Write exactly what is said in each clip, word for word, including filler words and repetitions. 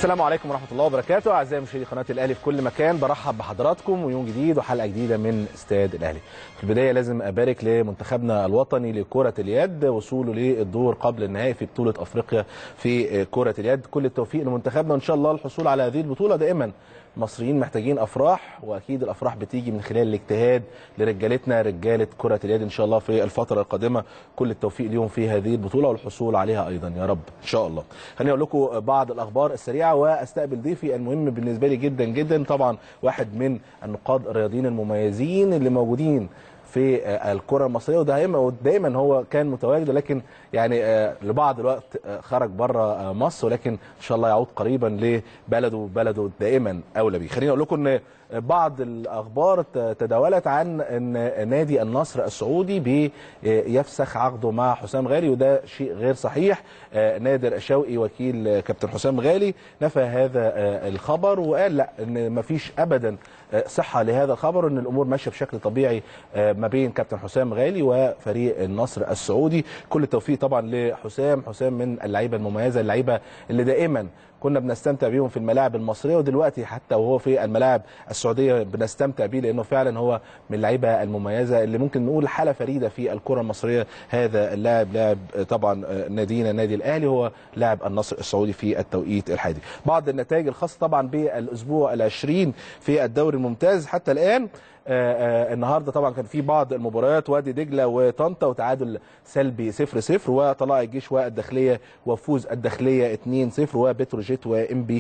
السلام عليكم ورحمة الله وبركاته. أعزائي مشاهدي قناة الأهلي في كل مكان، برحب بحضراتكم ويوم جديد وحلقة جديدة من استاد الأهلي. في البداية لازم أبارك لمنتخبنا الوطني لكرة اليد وصوله للدور قبل النهائي في بطولة أفريقيا في كرة اليد. كل التوفيق لمنتخبنا وإن شاء الله الحصول على هذه البطولة. دائما المصريين محتاجين أفراح، وأكيد الأفراح بتيجي من خلال الاجتهاد لرجالتنا رجالة كرة اليد إن شاء الله في الفترة القادمة. كل التوفيق ليهم في هذه البطولة والحصول عليها أيضا يا رب إن شاء الله. خليني أقول لكم بعض الأخبار السريعة واستقبل ضيفي المهم بالنسبه لي جدا جدا، طبعا واحد من النقاد الرياضيين المميزين اللي موجودين في الكره المصريه، ودائما دائما هو كان متواجد، لكن يعني لبعض الوقت خرج بره مصر، ولكن ان شاء الله يعود قريبا لبلده، بلده دائما اولى بيه. خليني اقول لكم ان بعض الاخبار تداولت عن ان نادي النصر السعودي بيفسخ عقده مع حسام غالي، وده شيء غير صحيح. نادر شوقي وكيل كابتن حسام غالي نفى هذا الخبر وقال لا، ان ما فيش ابدا صحه لهذا الخبر، ان الامور ماشيه بشكل طبيعي ما بين كابتن حسام غالي وفريق النصر السعودي. كل التوفيق طبعا لحسام. حسام من اللعيبه المميزه، اللعيبه اللي دائما كنا بنستمتع بيهم في الملاعب المصريه، ودلوقتي حتى وهو في الملاعب السعوديه بنستمتع بيه، لانه فعلا هو من اللعيبه المميزه اللي ممكن نقول حاله فريده في الكره المصريه. هذا اللاعب لاعب طبعا نادينا نادي الاهلي، هو لاعب النصر السعودي في التوقيت الحالي. بعض النتائج الخاصه طبعا بالاسبوع العشرين في الدوري الممتاز حتى الان. آه آه النهارده طبعا كان في بعض المباريات، وادي دجله وطنطا وتعادل سلبي صفر صفر، وطلائع الجيش والداخليه وفوز الداخليه اتنين صفر، وبتروجيت وامبي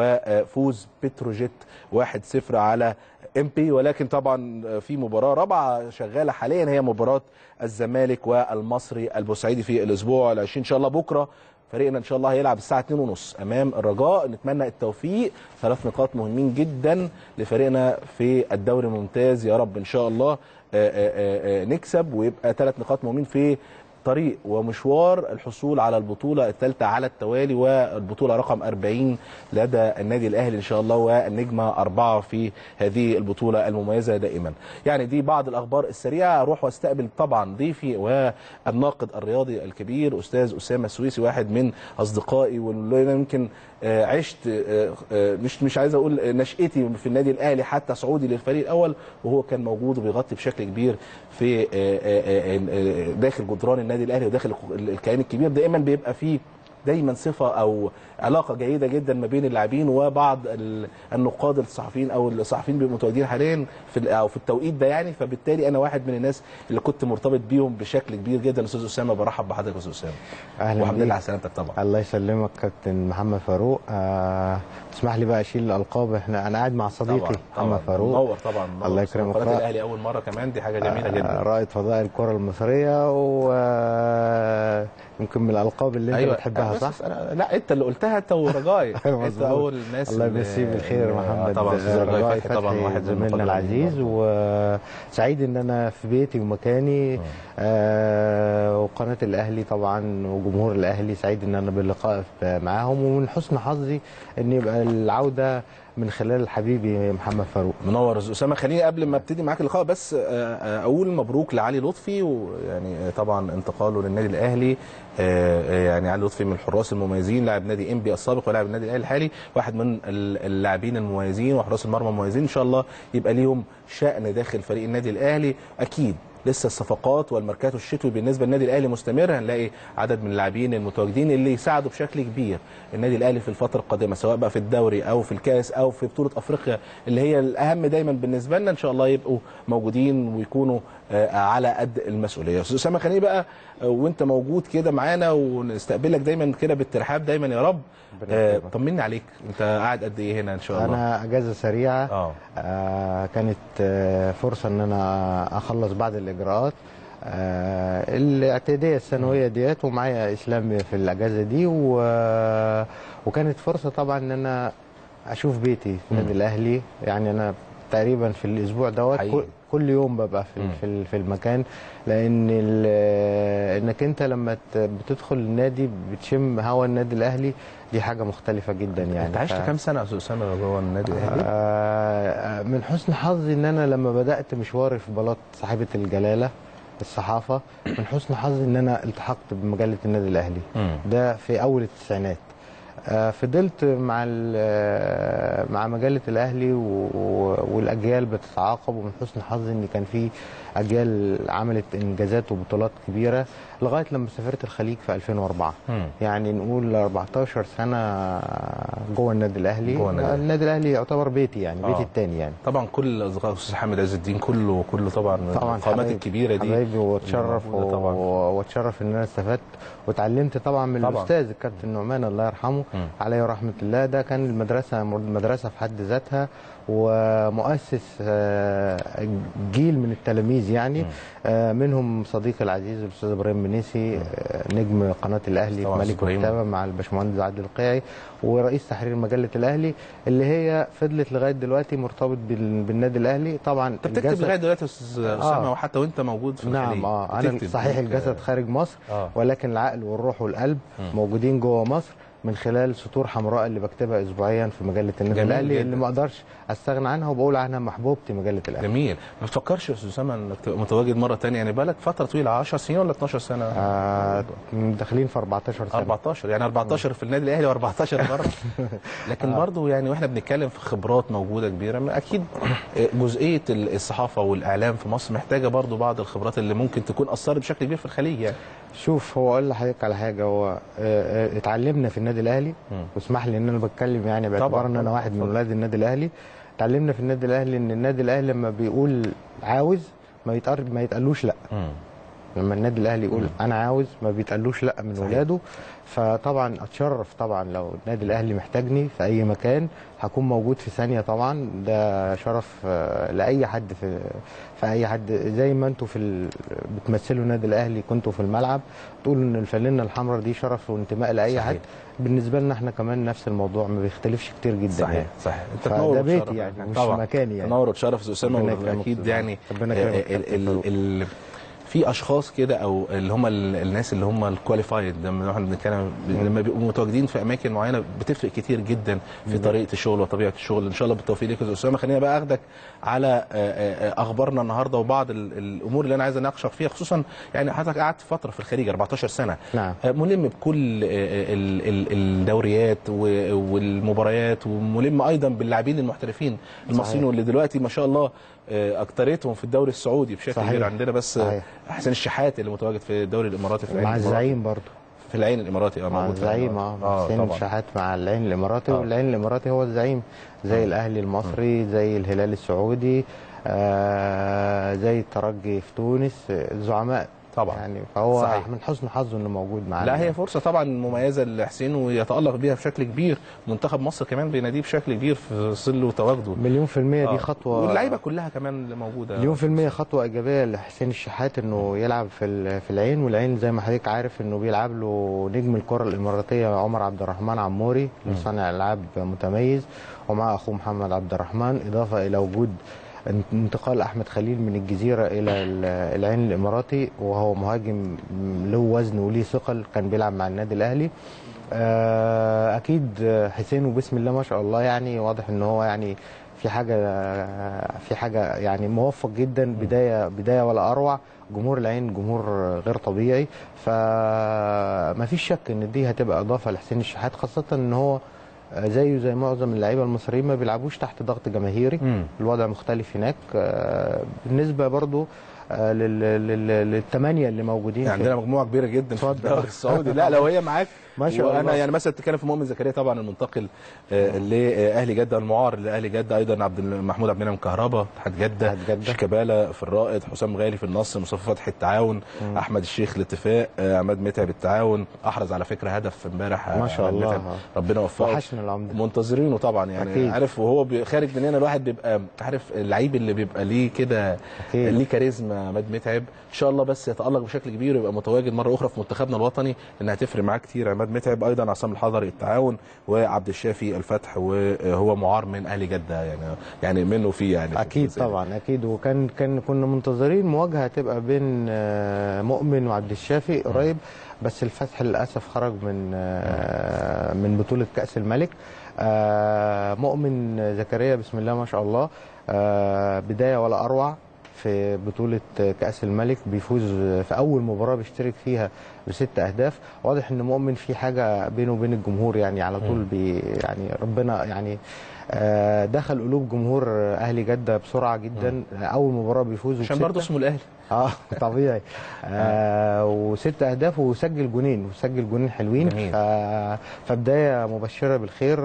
وفوز بتروجيت واحد صفر على امبي. ولكن طبعا في مباراه رابعه شغاله حاليا، هي مباراه الزمالك والمصري البورسعيدي في الاسبوع العشرين. ان شاء الله بكره فريقنا ان شاء الله هيلعب الساعه اتنين وثلاثين امام الرجاء. نتمنى التوفيق، ثلاث نقاط مهمين جدا لفريقنا في الدوري الممتاز يا رب ان شاء الله. آآ آآ نكسب ويبقى ثلاث نقاط مهمين في طريق ومشوار الحصول على البطوله الثالثه على التوالي، والبطوله رقم أربعين لدى النادي الاهلي ان شاء الله، والنجمه اربعه في هذه البطوله المميزه دائما. يعني دي بعض الاخبار السريعه. اروح واستقبل طبعا ضيفي والناقد الرياضي الكبير استاذ اسامه السويسي، واحد من اصدقائي واللي يمكن عشت مش مش عايز اقول نشأتي في النادي الاهلي حتى صعودي للفريق الاول، وهو كان موجود وبيغطي بشكل كبير في داخل جدران النادي الاهلي وداخل الكيان الكبير. دائما بيبقى فيه دايما صفه او علاقه جيده جدا ما بين اللاعبين وبعض النقاد الصحفيين او الصحفيين بيبقوا متواجدين حاليا في او في التوقيت ده يعني، فبالتالي انا واحد من الناس اللي كنت مرتبط بيهم بشكل كبير جدا. استاذ اسامه برحب بحضرتك يا استاذ اسامه. اهلا والحمد لله على سلامتك. طبعا الله يسلمك كابتن محمد فاروق. آه تسمح لي بقى اشيل الالقاب، احنا انا قاعد مع صديقي طبعًا محمد طبعًا فاروق. منور طبعا منور. الله يكرمك. قناه الاهلي اول مره كمان، دي حاجه جميله جدا. آه رائد فضاء الكره المصريه، ويمكن من الالقاب اللي انت أيوة بتحبها صح؟ لا انت اللي قلتها انت ورجاي. انت اول الناس. الله يمسيه بالخير محمد. طبعا رجاي فتحي طبعا واحد زميلنا العزيز، وسعيد ان انا في بيتي ومكاني. آه وقناه الاهلي طبعا وجمهور الاهلي سعيد ان انا باللقاء معاهم، ومن حسن حظي ان يبقى العوده من خلال حبيبي محمد فاروق. منور اسامه. خليني قبل ما ابتدي معاك اللقاء بس اقول مبروك لعلي لطفي، ويعني طبعا انتقاله للنادي الاهلي. يعني علي لطفي من الحراس المميزين، لاعب نادي انبي السابق ولاعب النادي الاهلي الحالي، واحد من اللاعبين المميزين وحراس المرمى المميزين. ان شاء الله يبقى ليهم شأن داخل فريق النادي الاهلي. اكيد لسه الصفقات والميركاتو الشتوي بالنسبه للنادي الاهلي مستمر، هنلاقي عدد من اللاعبين المتواجدين اللي يساعدوا بشكل كبير النادي الاهلي في الفتره القادمه، سواء بقى في الدوري او في الكاس او في بطوله افريقيا اللي هي الاهم دايما بالنسبه لنا. ان شاء الله يبقوا موجودين ويكونوا على قد المسؤوليه. استاذ اسامه خليني بقى وانت موجود كده معانا ونستقبلك دايما كده بالترحاب دايما يا رب. آه طمني عليك، انت قاعد قد ايه هنا ان شاء الله؟ انا اجازه سريعه. اه, آه كانت آه فرصه ان انا اخلص بعض الاجراءات آه الاعتياديه السنويه ديت، ومعايا اسلام في الاجازه دي، و... وكانت فرصه طبعا ان انا اشوف بيتي في النادي الاهلي. يعني انا تقريبا في الاسبوع دوت كل يوم ببقى في في في المكان، لان انك انت لما بتدخل النادي بتشم هوا النادي الاهلي، دي حاجه مختلفه جدا يعني. انت عشت ف... كام سنه يا استاذ اسامه جوه النادي الاهلي؟ آه من حسن حظي ان انا لما بدات مشواري في بلاط صاحبه الجلاله الصحافه، من حسن حظي ان انا التحقت بمجله النادي الاهلي. م. ده في اول التسعينات. فضلت مع مع مجله الاهلي والاجيال بتتعاقب، ومن حسن حظي ان كان في اجيال عملت انجازات وبطولات كبيره لغايه لما سافرت الخليج في ألفين وأربعة. م. يعني نقول أربعتاشر سنه جوه النادي الاهلي. جوه النادي, النادي الاهلي يعتبر بيتي يعني، آه. بيتي الثاني يعني. طبعا كل اصدقاء الاستاذ حامد عز الدين كله كله طبعا القامات الكبيره دي حبايبي، واتشرف واتشرف ان انا استفدت واتعلمت طبعا من طبعا. الاستاذ الكابتن نعمان الله يرحمه م. عليه رحمه الله. ده كان المدرسه مدرسه في حد ذاتها، ومؤسس جيل من التلاميذ يعني، منهم صديقي العزيز الاستاذ ابراهيم منيسي نجم قناه الاهلي في ملك وكتابه مع الباشمهندس عادل القيعي، ورئيس تحرير مجله الاهلي اللي هي فضلت لغايه دلوقتي مرتبط بالنادي الاهلي. طبعا انت بتكتب لغايه دلوقتي يا استاذ اسامه، وحتى وانت موجود في الخليج. نعم اه انا صحيح الجسد خارج مصر، آه. ولكن العقل والروح والقلب م. موجودين جوه مصر من خلال سطور حمراء اللي بكتبها اسبوعيا في مجله النادي الاهلي، اللي ما اقدرش استغنى عنها وبقول عنها محبوبتي مجله الاهلي. جميل. ما بتفكرش يا استاذ اسامه انك تبقى متواجد مره ثانيه؟ يعني بقالك فتره طويله، عشر سنين ولا اتناشر سنه؟ آه داخلين في أربعتاشر سنه. أربعتاشر يعني أربعتاشر في النادي الاهلي وأربعتاشر بره. لكن آه. برضه يعني واحنا بنتكلم في خبرات موجوده كبيره، اكيد جزئيه الصحافه والاعلام في مصر محتاجه برضه بعض الخبرات اللي ممكن تكون اثرت بشكل كبير في الخليج يعني. شوف، هو اقول لحضرتك على حاجه، هو اتعلمنا في النادي الاهلي، واسمح لي ان انا بتكلم يعني باعتبار ان انا واحد من ولاد النادي الاهلي. اتعلمنا في النادي الاهلي ان النادي الاهلي لما بيقول عاوز ما يتقرب ما يتقالوش لا. م. لما النادي الاهلي يقول م. انا عاوز ما بيتقالوش لا من صحيح. ولاده. فطبعا اتشرف طبعا لو النادي الاهلي محتاجني في اي مكان هكون موجود في ثانيه. طبعا ده شرف لاي حد في في اي حد، زي ما انتم في ال... بتمثلوا النادي الاهلي كنتوا في الملعب تقولوا ان الفانلة الحمراء دي شرف وانتماء لاي صحيح. حد. بالنسبه لنا احنا كمان نفس الموضوع، ما بيختلفش كتير جدا. صحيح يعني. صحيح. انت تنور بيتي يعني، مش طبعا. مكاني يعني. تنور وتشرف اسامه، اكيد يعني ربنا يكرمك. ال... ال... في اشخاص كده او اللي هم الناس اللي هم الكواليفايد، لما احنا بنتكلم لما بيبقوا متواجدين في اماكن معينه بتفرق كتير جدا في طريقه الشغل وطبيعه الشغل. ان شاء الله بالتوفيق ليك يا اسامه. خلينا بقى اخدك على اخبارنا النهارده وبعض الامور اللي انا عايز اناقشك فيها، خصوصا يعني حضرتك قعدت فتره في الخليج أربعتاشر سنه. نعم. ملم بكل الدوريات والمباريات، وملم ايضا باللاعبين المحترفين المصريين واللي دلوقتي ما شاء الله اكتريتهم في الدوري السعودي بشكل كبير عندنا. بس صحيح. حسين الشحات اللي متواجد في الدوري الاماراتي في العين مع الزعيم برضه في العين الاماراتي. اه مع الزعيم اه حسين الشحات مع العين الاماراتي. آه. والعين الاماراتي هو الزعيم، زي آه. الاهلي المصري، زي الهلال السعودي، آه زي الترجي في تونس، الزعماء طبعا يعني. فهو صحيح. من حسن حظه انه موجود معانا. لا هي فرصه طبعا مميزه لحسين ويتالق بيها بشكل كبير. منتخب مصر كمان بيناديه بشكل كبير في ظل وتواجده. مليون في الميه. آه. دي خطوه، واللعيبه كلها كمان اللي موجوده مليون في الميه خطوه ايجابيه لحسين الشحات انه يلعب في في العين. والعين زي ما حضرتك عارف انه بيلعب له نجم الكره الاماراتيه عمر عبد الرحمن عموري، صانع العاب متميز، ومع اخوه محمد عبد الرحمن، اضافه الى وجود انتقال احمد خليل من الجزيره الى العين الاماراتي، وهو مهاجم له وزن وليه ثقل، كان بيلعب مع النادي الاهلي. اكيد حسين وبسم الله ما شاء الله يعني واضح ان هو يعني في حاجه في حاجه يعني موفق جدا. بدايه بدايه ولا اروع. جمهور العين جمهور غير طبيعي، فما فيش شك ان دي هتبقى اضافه لحسين الشحات، خاصه ان هو زيه زي معظم اللعيبه المصريين ما بيلعبوش تحت ضغط جماهيري. مم. الوضع مختلف هناك. بالنسبه برضو للثمانيه اللي موجودين يعني عندنا مجموعه كبيره جدا في الدوري السعودي. لا لو هي معاك ما شاء الله. وانا يعني مثلا تتكلم في مؤمن زكريا طبعا المنتقل آه لاهلي جده، المعار لاهلي جده، ايضا عبد محمود عبد المنعم كهربا اتحاد جده، شيكابالا في الرائد، حسام غالي في النصر، مصطفى فتحي التعاون، مم. احمد الشيخ الاتفاق، آه عماد متعب التعاون، احرز على فكره هدف امبارح ما شاء الله، ربنا وفقه، وحشنا العمده، منتظرينه طبعا يعني أكيد. عارف وهو خارج من هنا الواحد بيبقى عارف اللعيب اللي بيبقى ليه كده ليه كاريزما. عماد متعب ان شاء الله بس يتالق بشكل كبير ويبقى متواجد مره اخرى في منتخبنا الوطني، انها هتفرق معاه كتير. عماد متعب، ايضا عصام الحضري التعاون، وعبد الشافي الفتح، وهو معار من اهلي جده يعني يعني منه فيه يعني اكيد طبعا اكيد. وكان كان كنا منتظرين مواجهه تبقى بين مؤمن وعبد الشافي قريب، بس الفتح للاسف خرج من من بطوله كاس الملك. مؤمن زكريا بسم الله ما شاء الله بدايه ولا اروع في بطوله كاس الملك، بيفوز في اول مباراه بيشترك فيها بست اهداف. واضح ان مؤمن في حاجه بينه وبين الجمهور، يعني على طول بي يعني ربنا يعني دخل قلوب جمهور اهلي جده بسرعه جدا. اول مباراه بيفوز عشان برضه اسمه الاهلي. اه طبيعي. آه وست اهداف وسجل جونين وسجل جونين حلوين. ف... فبدايه مبشره بالخير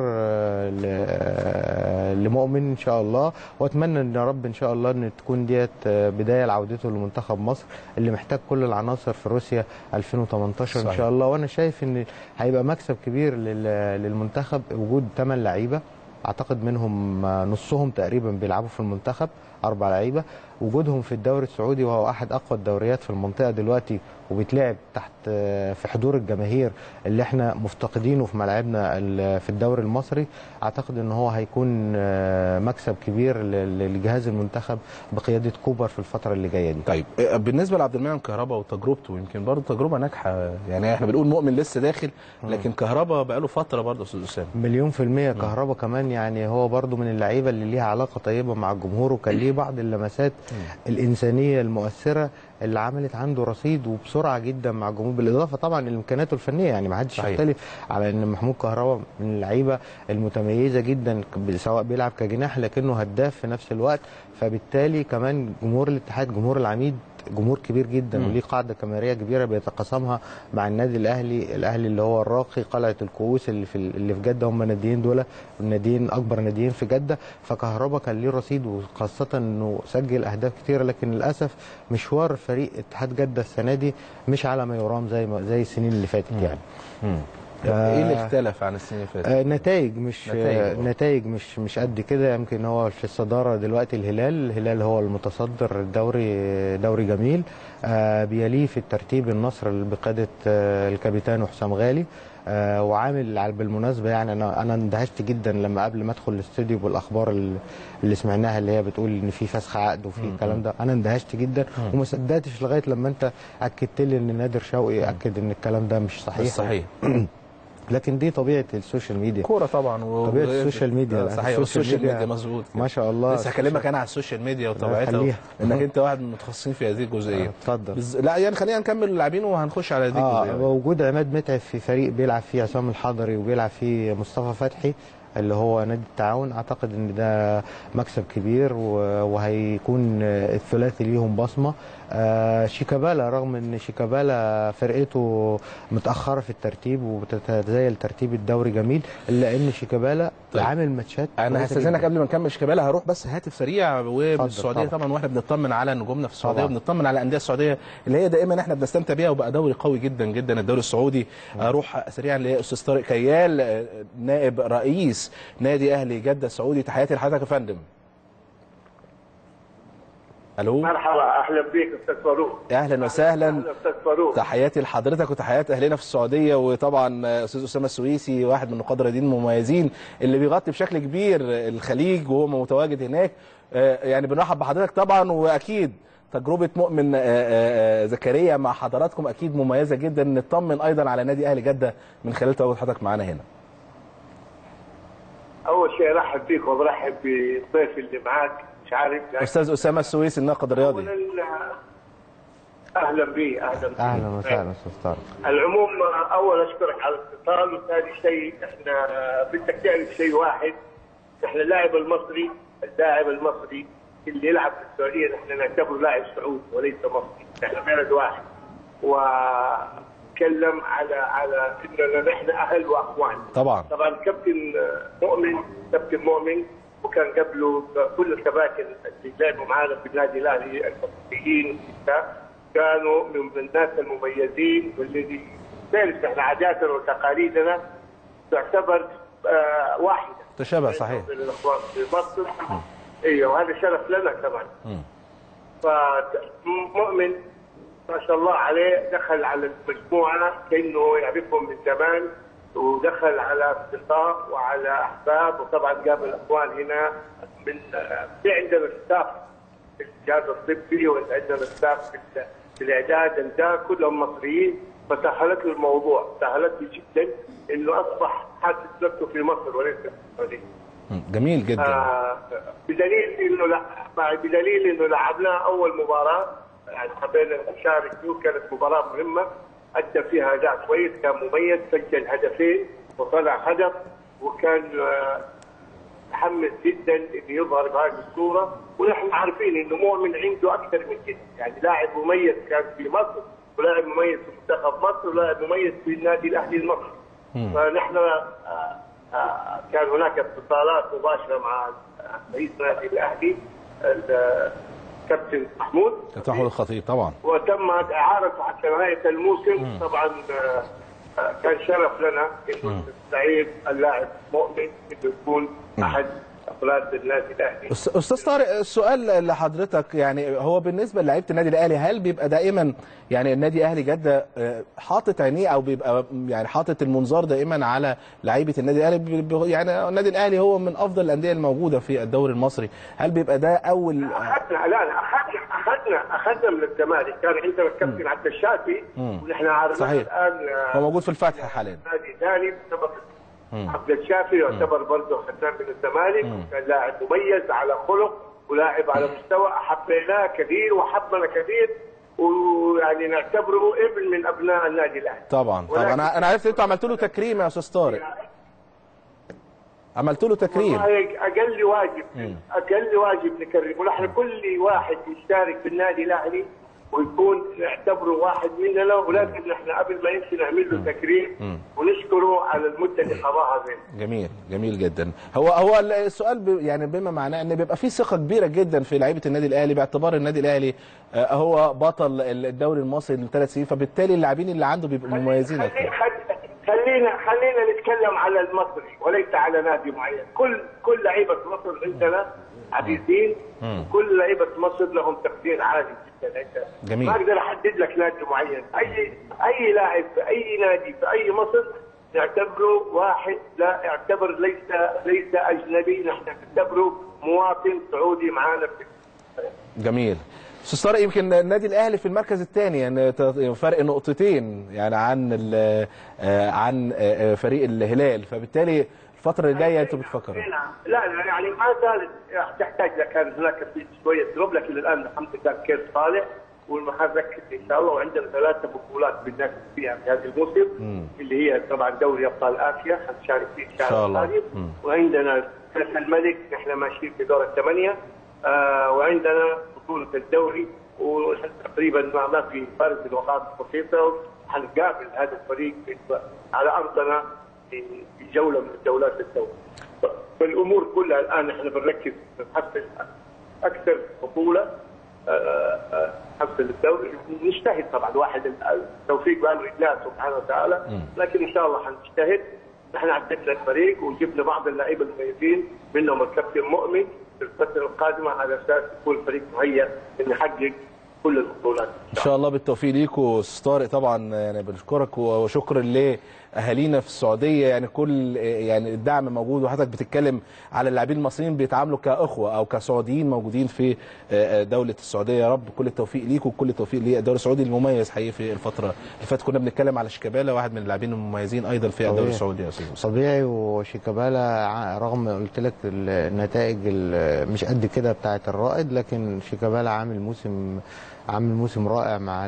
ل... لمؤمن ان شاء الله، واتمنى ان يا رب ان شاء الله ان تكون ديت بدايه لعودته لمنتخب مصر اللي محتاج كل العناصر في روسيا ألفين وتمنتاشر صحيح. ان شاء الله. وانا شايف ان هيبقى مكسب كبير لل... للمنتخب وجود ثمان لعيبه، اعتقد منهم نصهم تقريبا بيلعبوا في المنتخب، اربع لعيبه. وجودهم في الدوري السعودي وهو احد اقوى الدوريات في المنطقه دلوقتي، وبيتلعب تحت في حضور الجماهير اللي احنا مفتقدينه في ملاعبنا في الدوري المصري، اعتقد ان هو هيكون مكسب كبير لجهاز المنتخب بقياده كوبر في الفتره اللي جايه دي. طيب بالنسبه لعبد المنعم كهربا وتجربته، يمكن برضه تجربه ناجحه، يعني احنا بنقول مؤمن لسه داخل، لكن كهربا بقى له فتره برضه استاذ اسامه. مليون في الميه كهربا كمان، يعني هو برضه من اللعيبه اللي ليها علاقه طيبه مع الجمهور، وكان ليه بعض اللمسات الانسانيه المؤثره اللي عملت عنده رصيد وبسرعه جدا مع الجمهور، بالاضافه طبعا لامكانياته الفنيه. يعني ما حدش يختلف على ان محمود كهربا من اللعيبه المتميزه جدا، سواء بيلعب كجناح لكنه هداف في نفس الوقت. فبالتالي كمان جمهور الاتحاد، جمهور العميد، جمهور كبير جدا وليه قاعده جماهيريه كبيره بيتقاسمها مع النادي الاهلي. الاهلي اللي هو الراقي، قلعه الكؤوس اللي في اللي في جده، هم الناديين دول الناديين اكبر ناديين في جده. فكهربا كان ليه رصيد، وخاصه انه سجل اهداف كثيره. لكن للاسف مشوار فريق اتحاد جده السنه دي مش على ما يرام زي ما زي السنين اللي فاتت يعني. مم. ايه اللي اختلف عن السنين اللي فاتت؟ آه نتائج مش نتائج, نتائج مش مش قد كده. يمكن هو في الصداره دلوقتي الهلال، الهلال هو المتصدر الدوري، دوري جميل. آه بيليه في الترتيب النصر بقياده آه الكابتن حسام غالي. آه وعامل بالمناسبه، يعني انا انا اندهشت جدا لما قبل ما ادخل الاستوديو بالاخبار اللي سمعناها اللي هي بتقول ان في فسخ عقد وفي الكلام ده. انا اندهشت جدا وما صدقتش لغايه لما انت اكدت لي ان نادر شوقي اكد ان الكلام ده مش صحيح. مش صحيح. لكن دي طبيعه السوشيال ميديا، كوره طبعا و... طبيعه السوشيال ميديا. صحيح، السوشيال ميديا مظبوط ما شاء الله. لسه هكلمك انا على السوشيال ميديا وطبيعتها، انك انت واحد من المتخصصين في هذه الجزئيه. اتفضل. بز... لا يعني خلينا نكمل اللاعبين وهنخش على هذه آه الجزئيه. وجود عماد متعب في فريق بيلعب فيه عصام الحضري وبيلعب فيه مصطفى فتحي اللي هو نادي التعاون، اعتقد ان ده مكسب كبير وهيكون الثلاثي ليهم بصمه. آه شيكابالا، رغم ان شيكابالا فرقته متاخره في الترتيب وبتتزايل ترتيب الدوري جميل، الا ان شيكابالا طيب. عامل ماتشات. انا هستاذنك قبل ما نكمل شيكابالا، هروح بس هاتف سريع والسعوديه طبعا. طبعا واحنا بنطمن على نجومنا في السعوديه وبنطمن على الانديه السعوديه اللي هي دائما احنا بنستمتع بيها، وبقى دوري قوي جدا جدا الدوري السعودي. اروح سريعا لاستاذ طارق كيال، نائب رئيس نادي اهلي جده السعودي. تحياتي لحضرتك يا فندم. الو، مرحبا، اهلا بيك استاذ فاروق. اهلا وسهلا. اهلا استاذ فاروق. تحياتي لحضرتك وتحيات اهلنا في السعوديه، وطبعا استاذ اسامه السويسي واحد من النقاد الرياضيين المميزين اللي بيغطي بشكل كبير الخليج وهو متواجد هناك. يعني بنرحب بحضرتك طبعا، واكيد تجربه مؤمن زكريا مع حضراتكم اكيد مميزه جدا. نطمن ايضا على نادي اهلي جده من خلال تواجد حضرتك معانا هنا. اول شيء ارحب بيك وبرحب بالضيف اللي معاك، مش عارف استاذ اسامه السويسي الناقد الرياضي. اهلا بي اهلا بي. اهلا وسهلا استاذ طارق. العموم اول اشكرك على الاتصال، وثاني شيء احنا بدك تعرف شيء واحد، احنا اللاعب المصري اللاعب المصري اللي يلعب في السعوديه نحن نعتبره لاعب سعودي وليس مصري، احنا بلد واحد. وتكلم على على اننا نحن اهل واخوان. طبعا طبعا كابتن مؤمن كابتن مؤمن وكان قبله كل الكباتن اللي لعبوا معانا في النادي الاهلي المصريين كانوا من الناس المميزين، والذي تعرف احنا عاداتنا وتقاليدنا تعتبر آه واحده تشابه صحيح الاخوان في مصر. ايوه وهذا شرف لنا كمان. فمؤمن ما شاء الله عليه دخل على المجموعه كانه يعرفهم من زمان، ودخل على اصدقاء وعلى احباب، وطبعا قابل اخوان هنا من في عندنا ستاف في الجهاز الطبي، وعندنا ستاف في, في الاعداد ده كلهم مصريين، فسهلت له الموضوع، سهلت له جدا انه اصبح حاسس نفسه في مصر وليس في السعوديه. جميل جدا. آه بدليل انه لا بدليل انه لعبنا اول مباراه يعني حبينا نشارك فيه، كانت مباراه مهمه ادى فيها اداء كويس، كان مميز، سجل هدفين وطلع هدف، وكان آه متحمس جدا انه يظهر بهذه الصوره، ونحن عارفين انه مؤمن عنده اكثر من كده، يعني لاعب مميز كان في مصر، ولاعب مميز في منتخب مصر، ولاعب مميز في النادي الاهلي المصري. فنحن آه آه كان هناك اتصالات مباشره مع رئيس النادي الاهلي الكابتن محمود كابتن محمود الخطيب طبعا، وتم اعارته حتى نهايه الموسم. مم. طبعا آه كان شرف لنا انه نستعيد اللاعب مؤمن انه يكون احد افراد النادي الاهلي. استاذ طارق، السؤال لحضرتك يعني هو بالنسبه للاعيبه النادي الاهلي، هل بيبقى دائما يعني النادي الاهلي جده حاطط عينيه او بيبقى يعني حاطط المنظار دائما على لعيبه النادي الاهلي؟ يعني النادي الاهلي هو من افضل الانديه الموجوده في الدوري المصري، هل بيبقى ده اول؟ اخذنا لا لا اخذنا اخذنا اخذنا من الزمالك، كان عندنا الكابتن عبد الشافي ونحن عارفين الان هو موجود في الفتح حاليا. نادي ثاني عبد الشافي يعتبر برضه خدام من الزمالك، كان لاعب مميز على خلق ولاعب على مستوى، حبيناه كثير وحبنا كثير، ويعني نعتبره ابن من ابناء النادي الاهلي. طبعا طبعا انا انا عرفت انتوا عملتوا له تكريم يا استاذ طارق. عملتوا له تكريم. اقل واجب مم. اقل واجب نكرمه، نحن كل واحد يشترك في النادي الاهلي ويكون نعتبره واحد مننا، ولكن نحن قبل ما يمشي نعمل له تكريم مم. ونشكره على المده اللي قضاها زين. جميل جميل جدا. هو هو السؤال يعني بما معناه ان بيبقى في ثقه كبيره جدا في لعيبه النادي الاهلي، باعتبار النادي الاهلي هو بطل الدوري المصري من ثلاث سنين، فبالتالي اللاعبين اللي عنده بيبقوا مميزين اكتر. خلينا خلينا نتكلم على المصري وليس على نادي معين. كل كل لعيبه مصر عندنا عزيزين، وكل لعيبه مصر لهم تقدير عالي جدا. جميل. ما اقدر احدد لك نادي معين، اي اي لاعب في اي نادي في اي مصر نعتبره واحد، لا يعتبر ليس ليس اجنبي، نحن نعتبره مواطن سعودي معانا في. جميل. استاذ طارق، يمكن النادي الاهلي في المركز الثاني يعني فرق نقطتين يعني عن عن فريق الهلال، فبالتالي الفتره اللي جايه انتوا بتفكروا؟ لا لا يعني ما زالت تحتاج، كان هناك في شويه دروب، لكن الان الحمد لله كيف صالح والمحرك ان شاء الله، وعندنا ثلاثه بطولات بننافس فيها في هذا الموسم مم. اللي هي طبعا دوري ابطال اسيا حنشارك فيه ان شاء الله، وعندنا كاس الملك نحن ماشيين في دور الثمانيه، آه وعندنا بطوله الدوري، وتقريبا ما ما في فارق الوقات بسيطه، حنقابل هذا الفريق على ارضنا في جوله من الجولات الدوري. فالامور كلها الان نحن بنركز نحصل اكثر بطوله، حصل الدوري، نجتهد طبعا، واحد التوفيق بقى الله سبحانه وتعالى، لكن ان شاء الله حنجتهد. نحن عدلنا الفريق وجبنا بعض اللعيبه المميزين منهم الكابتن مؤمن في الفتره القادمه على اساس يكون الفريق مهيأ انه يحقق كل البطولات ان شاء الله. بالتوفيق ليكم استاذ طارق، طبعا يعني بنشكرك وشكرا لاهالينا في السعوديه، يعني كل يعني الدعم موجود، وحضرتك بتتكلم على اللاعبين المصريين بيتعاملوا كاخوه او كسعوديين موجودين في دوله السعوديه. يا رب كل التوفيق ليكم وكل التوفيق للدوري السعودي المميز حقيقي. في الفتره اللي فاتت كنا بنتكلم على شيكابالا، واحد من اللاعبين المميزين ايضا في الدوري السعودي يا استاذ. طبيعي، وشيكابالا رغم قلت لك النتائج مش قد كده بتاعه الرائد، لكن شيكابالا عامل موسم عامل موسم رائع مع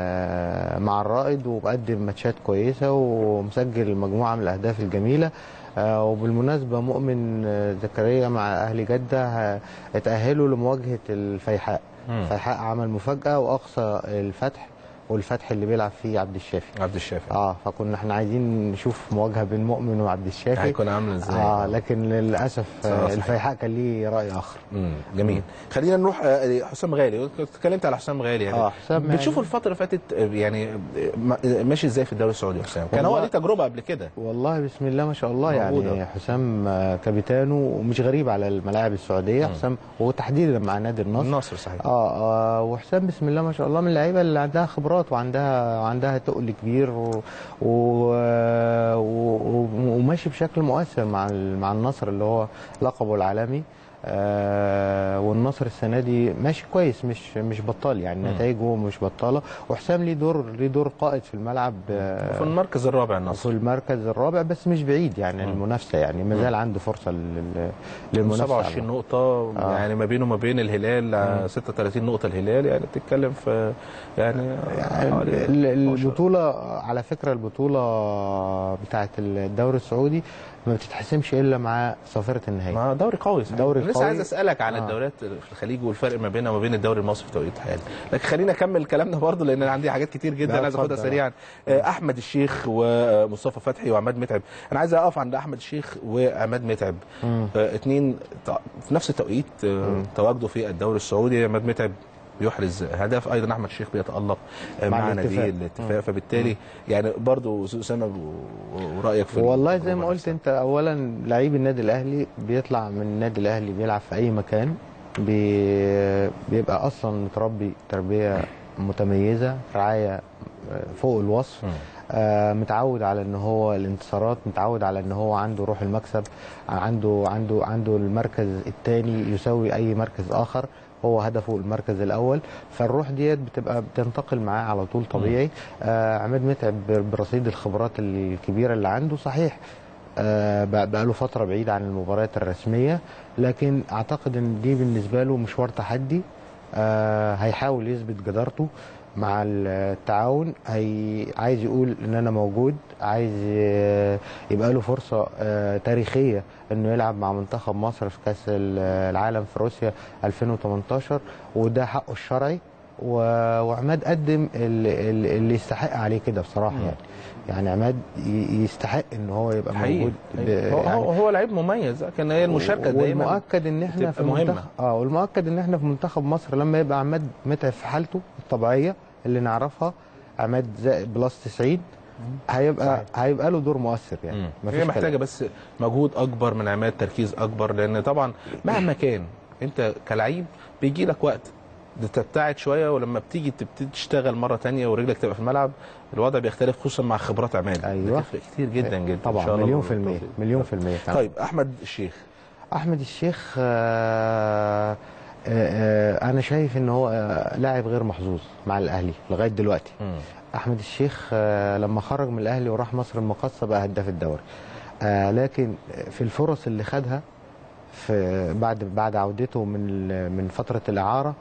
مع الرائد، وبقدم ماتشات كويسه ومسجل مجموعه من الاهداف الجميله. وبالمناسبه مؤمن زكريا مع اهلي جده اتاهلوا لمواجهه الفيحاء. الفيحاء عمل مفاجاه واقصى الفتح، والفتح اللي بيلعب فيه عبد الشافي. عبد الشافي اه فكنا احنا عايزين نشوف مواجهه بين مؤمن وعبد الشافي هيكون عامل ازاي. اه لكن للاسف الفيحاء كان ليه راي اخر. امم جميل. مم. خلينا نروح حسام غالي، اتكلمت على حسام غالي يعني. اه حسام بتشوفوا الفتره اللي فاتت يعني ماشي ازاي في الدوري السعودي يا حسام؟ كان هو ليه تجربه قبل كده. والله بسم الله ما شاء الله موجودة. يعني حسام كابيتانو ومش غريب على الملاعب السعوديه. مم. حسام وتحديدا مع نادي النصر. النصر صحيح. اه, آه وحسام بسم الله ما شاء الله من اللعيبه اللي عندها خبرات وعندها وعندها تقل كبير و... و... و... وماشي بشكل مؤثر مع ال... مع النصر اللي هو لقبه العالمي. آه والنصر السنه دي ماشي كويس، مش مش بطال يعني، نتائجه مش بطاله، وحسام ليه دور ليه دور قائد في الملعب في المركز الرابع النصر، في المركز الرابع بس مش بعيد يعني. م. المنافسه يعني ما زال عنده فرصه للمنافسه. سبعة وعشرين نقطه آه. يعني ما بينه وما بين الهلال ستة وثلاثين نقطه الهلال، يعني بتتكلم في يعني, يعني البطوله على فكره، البطوله بتاعه الدوري السعودي ما بتتحسمش الا مع صافره النهائي. ما دوري قوي، دوري قوي. لسه عايز اسالك عن آه. الدوريات في الخليج والفرق ما بينها وما بين الدوري المصري في توقيت حالي، لكن خلينا نكمل كلامنا برضه لان انا عندي حاجات كتير جدا عايز اخدها سريعا. احمد الشيخ ومصطفى فتحي وعماد متعب، انا عايز اقف عند احمد الشيخ وعماد متعب، اثنين في نفس التوقيت تواجدوا في الدوري السعودي. عماد متعب بيحرز هدف، ايضا احمد الشيخ بيتالق مع نادي الاتفاق، فبالتالي يعني برضه اسامه ورايك في والله زي ما قلت انت، اولا لعيب النادي الاهلي بيطلع من النادي الاهلي بيلعب في اي مكان بي... بيبقى اصلا متربي تربيه متميزه، رعايه فوق الوصف، آه متعود على ان هو الانتصارات، متعود على ان هو عنده روح المكسب، عنده عنده عنده المركز الثاني يساوي اي مركز اخر، هو هدفه المركز الاول، فالروح ديت بتبقى بتنتقل معاه على طول طبيعي. آه عماد متعب برصيد الخبرات الكبيره اللي عنده، صحيح آه بقى له فتره بعيد عن المباريات الرسميه، لكن اعتقد ان دي بالنسبه له مشوار تحدي. آه هيحاول يثبت جدارته مع التعاون، هي عايز يقول ان انا موجود، عايز يبقى له فرصه تاريخيه انه يلعب مع منتخب مصر في كاس العالم في روسيا ألفين وثمانية عشر، وده حقه الشرعي، وعماد قدم اللي يستحق عليه كده بصراحه يعني. يعني عماد يستحق ان هو يبقى موجود. هو يعني هو لعيب مميز، كان هي المشاركه دايما، والمؤكد ان احنا في مهمه اه والمؤكد ان احنا في منتخب مصر لما يبقى عماد متعب في حالته الطبيعيه اللي نعرفها، عماد زائد بلس تسعين، هيبقى صحيح. هيبقى له دور مؤثر يعني. هي محتاجه بس مجهود اكبر من عماد، تركيز اكبر، لان طبعا مهما كان انت كلعيب بيجي لك وقت بتبتعد شويه، ولما بتيجي تبتدي تشتغل مره ثانيه ورجلك تبقى في الملعب الوضع بيختلف، خصوصا مع خبرات عماد. ايوه بتفرق كتير جدا جدا طبعا، إن شاء الله مليون في المية مليون في المية. طيب احمد الشيخ احمد الشيخ آه آه انا شايف ان هو لاعب غير محظوظ مع الاهلي لغايه دلوقتي. م. احمد الشيخ آه لما خرج من الاهلي وراح مصر المقاصه بقى هداف الدوري، آه لكن في الفرص اللي خدها في بعد بعد عودته من من فتره الاعاره،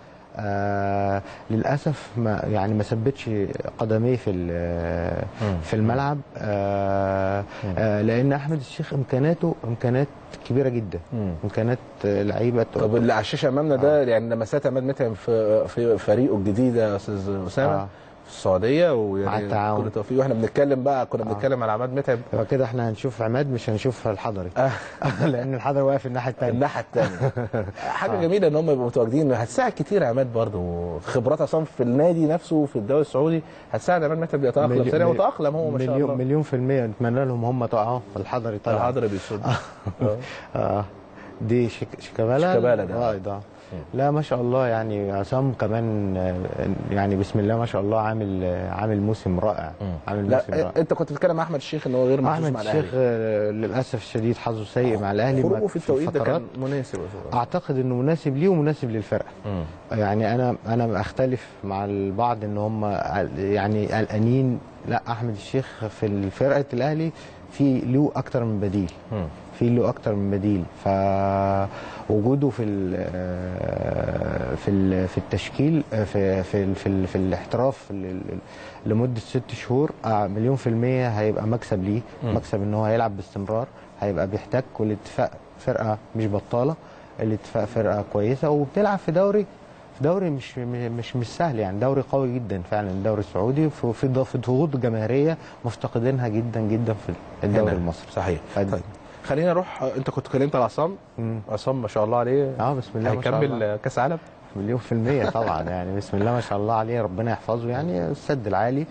آه للاسف ما يعني ما ثبتش قدميه في في الملعب، آه آه لان احمد الشيخ امكاناته امكانات كبيره جدا، مم. امكانات لعيبه. طب اللي على الشاشه امامنا ده آه. يعني لمسات عماد متعب في في فريقه الجديد يا استاذ اسامه آه. في السعوديه، ويعني كل توفيق. واحنا بنتكلم بقى كنا بنتكلم آه. على عماد متعب، يبقى كده احنا هنشوف عماد مش هنشوف الحضري آه. لان الحضري واقف الناحيه الثانيه الناحيه الثانيه حاجه آه. جميله ان هم يبقوا متواجدين، هتساعد كتير عماد برضه، خبرات اصلا في النادي نفسه في الدوري السعودي هتساعد عماد متعب يتاقلم ثاني، وتاقلم هو ما شاء الله مليون في المية. نتمنى لهم هم طبعا الحضري طبعا الحضري بيصد اه دي شك... شيكابالا شيكابالا ده اه ده لا ما شاء الله يعني. عصام كمان يعني بسم الله ما شاء الله عامل عامل موسم رائع، عامل موسم رائع. انت كنت بتتكلم مع احمد الشيخ ان هو غير محظوظ مع الاهلي. احمد الشيخ للاسف الشديد حظه سيء مع الاهلي، خروجه في التوقيت ده كان مناسب اعتقد انه مناسب ليه ومناسب للفرقه. يعني انا انا اختلف مع البعض ان هم يعني قلقانين، لا احمد الشيخ في فرقه الاهلي في له اكتر من بديل، م. في له اكتر من بديل، فوجوده في ال في ال في التشكيل في في في, في الاحتراف لمده ست شهور مليون في الميه هيبقى مكسب ليه، م. مكسب ان هو هيلعب باستمرار، هيبقى بيحتاج. والاتفاق فرقه مش بطاله، الاتفاق فرقه كويسه وبتلعب في دوري دوري مش مش مش سهل يعني، دوري قوي جدا فعلا الدوري السعودي، في في ضغوط جماهيريه مفتقدينها جدا جدا في الدوري المصري. صحيح. طيب خلينا نروح، انت كنت اتكلمت على عصام، عصام ما شاء الله عليه اه بسم الله ما شاء الله هيكمل كاس عالم مليون في المية طبعا يعني بسم الله ما شاء الله عليه، ربنا يحفظه يعني السد العالي.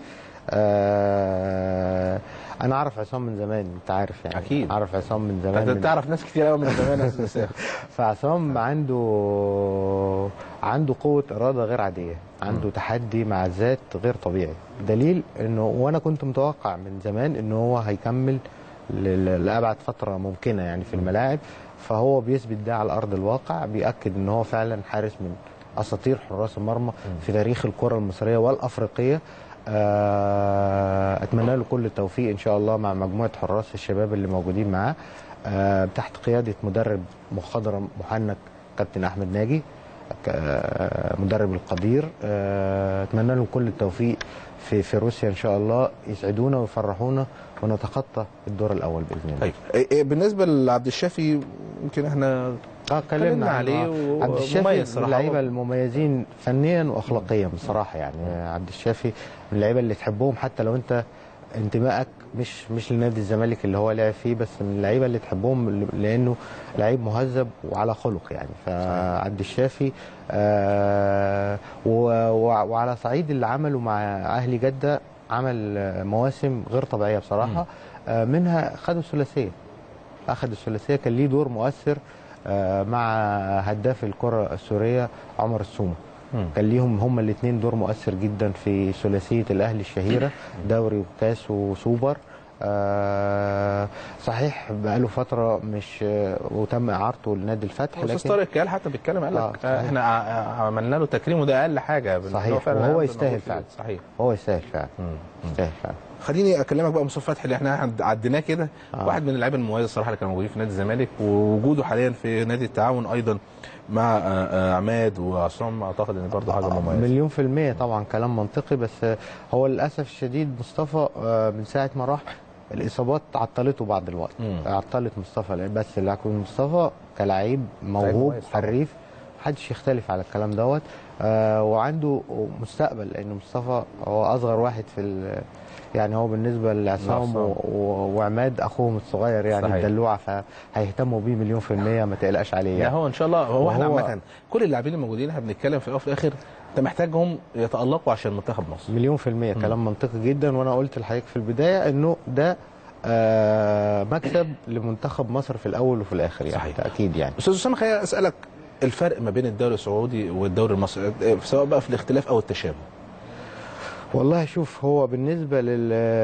آه انا اعرف عصام من زمان، انت عارف يعني اكيد اعرف عصام من زمان، انت تعرف ناس كتير قوي من زمان يا استاذ. فعصام عنده عنده قوه اراده غير عاديه، عنده م. تحدي مع الذات غير طبيعي، دليل انه وانا كنت متوقع من زمان انه هو هيكمل لابعد فتره ممكنه يعني في الملاعب، فهو بيثبت ده على ارض الواقع، بيأكد ان هو فعلا حارس من اساطير حراس المرمى في تاريخ الكره المصريه والافريقيه. اتمنى له كل التوفيق ان شاء الله مع مجموعه حراس الشباب اللي موجودين معاه تحت قياده مدرب مخضرم محنك كابتن احمد ناجي مدرب القدير. اتمنى لهم كل التوفيق في في روسيا ان شاء الله، يسعدونا ويفرحونا ونتخطى الدور الاول باذن الله. طيب بالنسبه لعبد الشافي يمكن احنا اه اتكلمنا عليه. عبد الشافي من اللعيبه المميزين فنيا واخلاقيا بصراحه، يعني عبد الشافي من اللعيبه اللي تحبهم حتى لو انت انتمائك مش مش لنادي الزمالك اللي هو لعب فيه، بس من اللعيبه اللي تحبهم لانه لعيب مهذب وعلى خلق يعني. فعبد الشافي آه وعلى صعيد اللي عمله مع اهلي جده عمل مواسم غير طبيعيه بصراحه. آه منها خدوا الثلاثيه، اخذ الثلاثيه، كان ليه دور مؤثر آه مع هداف الكره السوريه عمر السومه. كان ليهم هما الاثنين دور مؤثر جدا في ثلاثيه الاهلي الشهيره، دوري وكاس وسوبر. آه صحيح بقاله فتره مش وتم اعارته لنادي الفتح، لكن استاذ طارق كال حتى بيتكلم قال لك آه احنا عملنا له تكريم وده اقل حاجه. صحيح وهو يستاهل فعلا. صحيح هو يستاهل فعلا. يستاهل فعلا. خليني اكلمك بقى مصطفى فتحي اللي احنا عديناه كده. آه. واحد من اللعيبه المميزه الصراحه اللي كانوا موجودين في نادي الزمالك، ووجوده حاليا في نادي التعاون ايضا مع عماد وعصام، اعتقد ان برضه حاجه مميزه. مليون في الميه طبعا كلام منطقي، بس هو للاسف الشديد مصطفى من ساعه ما راح الاصابات عطلته بعض الوقت. مم. عطلت مصطفى، بس لكن مصطفى كلاعب موهوب حريف محدش يختلف على الكلام دوت. آه وعنده مستقبل، لان مصطفى هو اصغر واحد في يعني هو بالنسبه لعصام وعماد اخوهم الصغير يعني الدلوعه، فهيهتموا بيه مليون في الميه، ما تقلقش عليه يعني. لا هو ان شاء الله هو احنا عامه كل اللاعبين الموجودين احنا بنتكلم في الاول وفي الاخر انت محتاجهم يتالقوا عشان منتخب مصر. مليون في الميه م. كلام منطقي جدا، وانا قلت لحضرتك في البدايه انه ده آه مكسب لمنتخب مصر في الاول وفي الاخر يعني. صحيح. اكيد يعني. استاذ اسامه خليني اسالك الفرق ما بين الدوري السعودي والدوري المصري سواء بقى في الاختلاف او التشابه. والله شوف، هو بالنسبه لل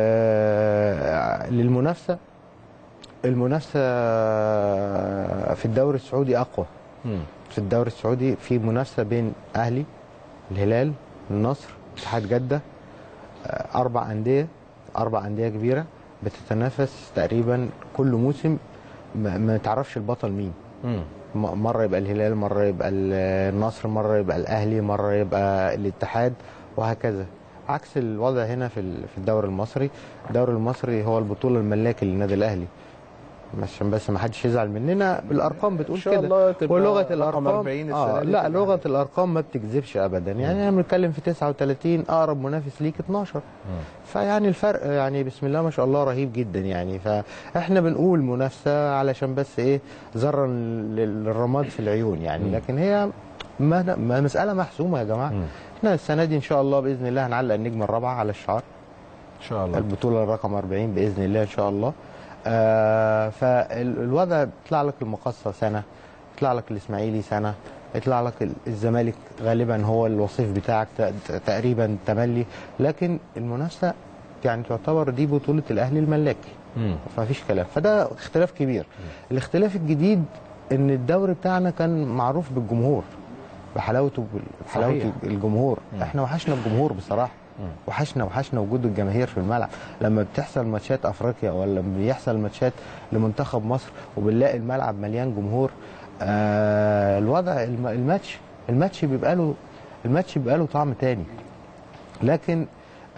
للمنافسه المنافسه في الدوري السعودي اقوى. م. في الدوري السعودي في منافسه بين اهلي، الهلال، النصر، اتحاد جده، اربع انديه اربع انديه كبيره بتتنافس تقريبا كل موسم، ما تعرفش البطل مين. م. مره يبقى الهلال، مره يبقى النصر، مره يبقى الاهلي، مره يبقى الاتحاد، وهكذا. عكس الوضع هنا في في الدوري المصري. الدوري المصري هو البطوله الملاكي للنادي الاهلي، عشان بس ما حدش يزعل مننا، بالارقام بتقول كده، ولغه الارقام آه لا لغه الارقام ما بتكذبش ابدا يعني. احنا بنتكلم في تسعة وثلاثين، اقرب منافس ليك اتناشر، فيعني الفرق يعني بسم الله ما شاء الله رهيب جدا يعني. فاحنا بنقول منافسه علشان بس ايه ذره للرماد في العيون يعني، لكن هي ما مساله محسومه يا جماعه. احنا السنه دي ان شاء الله باذن الله هنعلق النجمه الرابعه على الشعار ان شاء الله، البطوله الرقم أربعين باذن الله ان شاء الله. آه فالوضع بيطلع لك المقصه سنه، يطلع لك الاسماعيلي سنه، يطلع لك الزمالك غالبا هو الوصيف بتاعك تقريبا تملي، لكن المنافسه يعني تعتبر دي بطوله الاهلي الملاكي، فمفيش كلام. فده اختلاف كبير. مم. الاختلاف الجديد ان الدوري بتاعنا كان معروف بالجمهور، بحلاوته بحلاوه الجمهور. مم. احنا وحشنا الجمهور بصراحه، مم. وحشنا وحشنا وجود الجماهير في الملعب. لما بتحصل ماتشات افريقيا ولا بيحصل ماتشات لمنتخب مصر وبنلاقي الملعب مليان جمهور، آه الوضع الماتش الماتش بيبقى له الماتش بيبقى له طعم تاني. لكن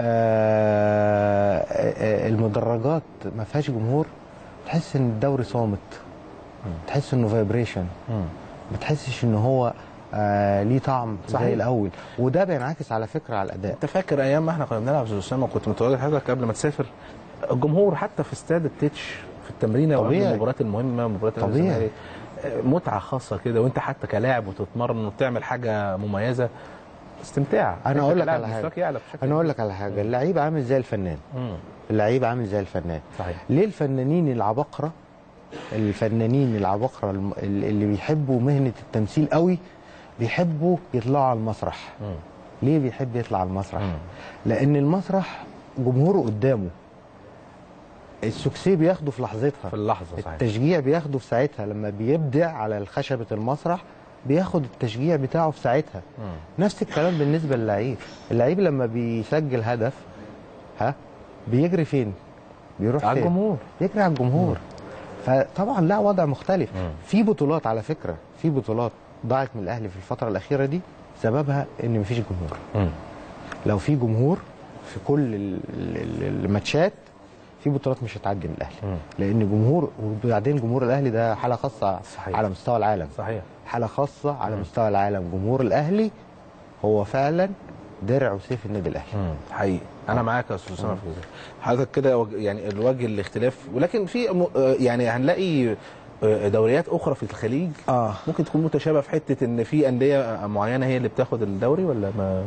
آه المدرجات ما فيهاش جمهور، تحس ان الدوري صامت، تحس انه فايبريشن، ما تحسش ان هو آه ليه طعم زي الاول، وده بينعكس على فكره على الاداء. انت فاكر ايام ما احنا كنا بنلعب يا اسامه وكنت متواجد حضرتك قبل ما تسافر، الجمهور حتى في استاد التتش في التمرينه وقبل المباريات المهمه مباريات الزمالك متعه خاصه كده، وانت حتى كلاعب وتتمرن وبتعمل حاجه مميزه، استمتاع. انا اقول لك على حاجه انا اقول لك على حاجه اللعيب عامل زي الفنان. مم. اللعيب عامل زي الفنان. صحيح. ليه الفنانين العباقره الفنانين العباقره اللي بيحبوا مهنه التمثيل قوي بيحبوا يطلعوا على المسرح؟ مم. ليه بيحب يطلع على المسرح؟ مم. لان المسرح جمهوره قدامه، السكسي بياخده في لحظتها، في اللحظه صحيح. التشجيع بياخده في ساعتها لما بيبدع على خشبه المسرح، بياخد التشجيع بتاعه في ساعتها. مم. نفس الكلام بالنسبه للعيب، اللعيب لما بيسجل هدف ها بيجري فين؟ بيروح على الجمهور، يجري على الجمهور. مم. فطبعا لا وضع مختلف. مم. في بطولات على فكره، في بطولات ضاعت من الاهلي في الفتره الاخيره دي سببها ان مفيش جمهور. مم. لو في جمهور في كل الماتشات في بطولات مش هتعدي من الاهلي. مم. لان جمهور، وبعدين جمهور الاهلي ده حاله خاصه صحيح. على مستوى العالم. صحيح. حاله خاصه على مم. مستوى العالم. جمهور الاهلي هو فعلا درع وسيف النادي الاهلي. مم. حقيقي انا معاك يا استاذ اسامه في حضرتك كده، يعني الوجه الاختلاف، ولكن في يعني هنلاقي دوريات اخرى في الخليج آه. ممكن تكون متشابهه في حته ان في انديه معينه هي اللي بتاخد الدوري ولا ما؟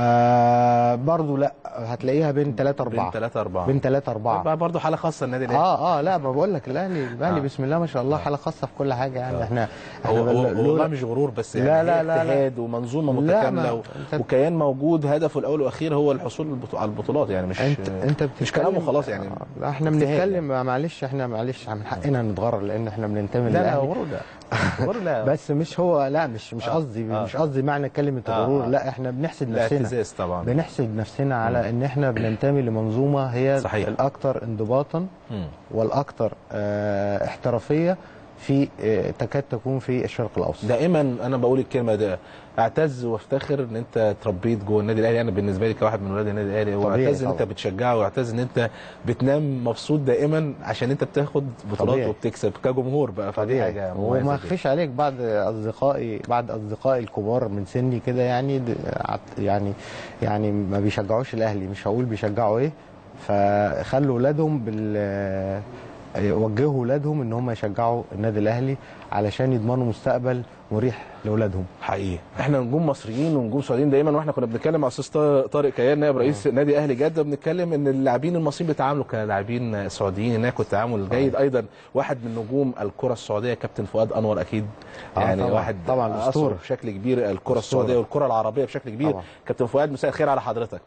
آه برضه لا، هتلاقيها بين ثلاثة أربعة بين ثلاثة أربعة بين ثلاثة أربعة برضه حاله خاصه النادي الاهلي. اه اه لا ما بقول لك الاهلي الاهلي آه. بسم الله ما شاء الله حاله خاصه في كل حاجه يعني. آه. احنا هو والله مش غرور بس يعني لا لا لا اجتهاد ومنظومه متكامله وكيان موجود هدفه الاول والاخير هو الحصول على البطولات يعني. مش انت انت مش كلام وخلاص يعني. لا احنا بنتكلم يعني. معلش احنا معلش من حقنا نتغرر لان احنا بننتمي للاهلي. لا لا غرور لا غرور لا بس مش هو لا مش مش قصدي آه. مش قصدي معنى كلمه غرور. آه. لا احنا بنحسد نفسنا. اعتزاز طبعا. بنحسد نفسنا على م. ان احنا بننتمي لمنظومه هي صحيح. الاكثر انضباطا م. والاكثر اه احترافيه في اه تكاد تكون في الشرق الاوسط. دائما انا بقول الكلمه ده، اعتز وافتخر ان انت اتربيت جوه النادي الاهلي. انا بالنسبه لي كواحد من ولاد النادي الاهلي، واعتز ان انت بتشجعه، واعتز ان انت بتنام مبسوط دائما عشان انت بتاخد بطولات وبتكسب كجمهور بقى. فدي حاجه وما اخفيش عليك بعض اصدقائي بعض اصدقائي الكبار من سني كده يعني يعني يعني ما بيشجعوش الاهلي، مش هقول بيشجعوا ايه، فخلوا اولادهم بال وجهوا اولادهم ان هم يشجعوا النادي الاهلي علشان يضمنوا مستقبل مريح لاولادهم. حقيقي احنا نجوم مصريين ونجوم سعوديين دايما، واحنا كنا بنتكلم مع استاذ طارق كيان نائب رئيس نادي اهلي جده، بنتكلم ان اللاعبين المصريين بيتعاملوا كلاعبين سعوديين هناك والتعامل جيد. ايضا واحد من نجوم الكره السعوديه كابتن فؤاد انور اكيد يعني آه طبعًا واحد طبعا اسطوره بشكل كبير الكره السعوديه والكره العربيه بشكل كبير. طبعًا. كابتن فؤاد مساء الخير على حضرتك.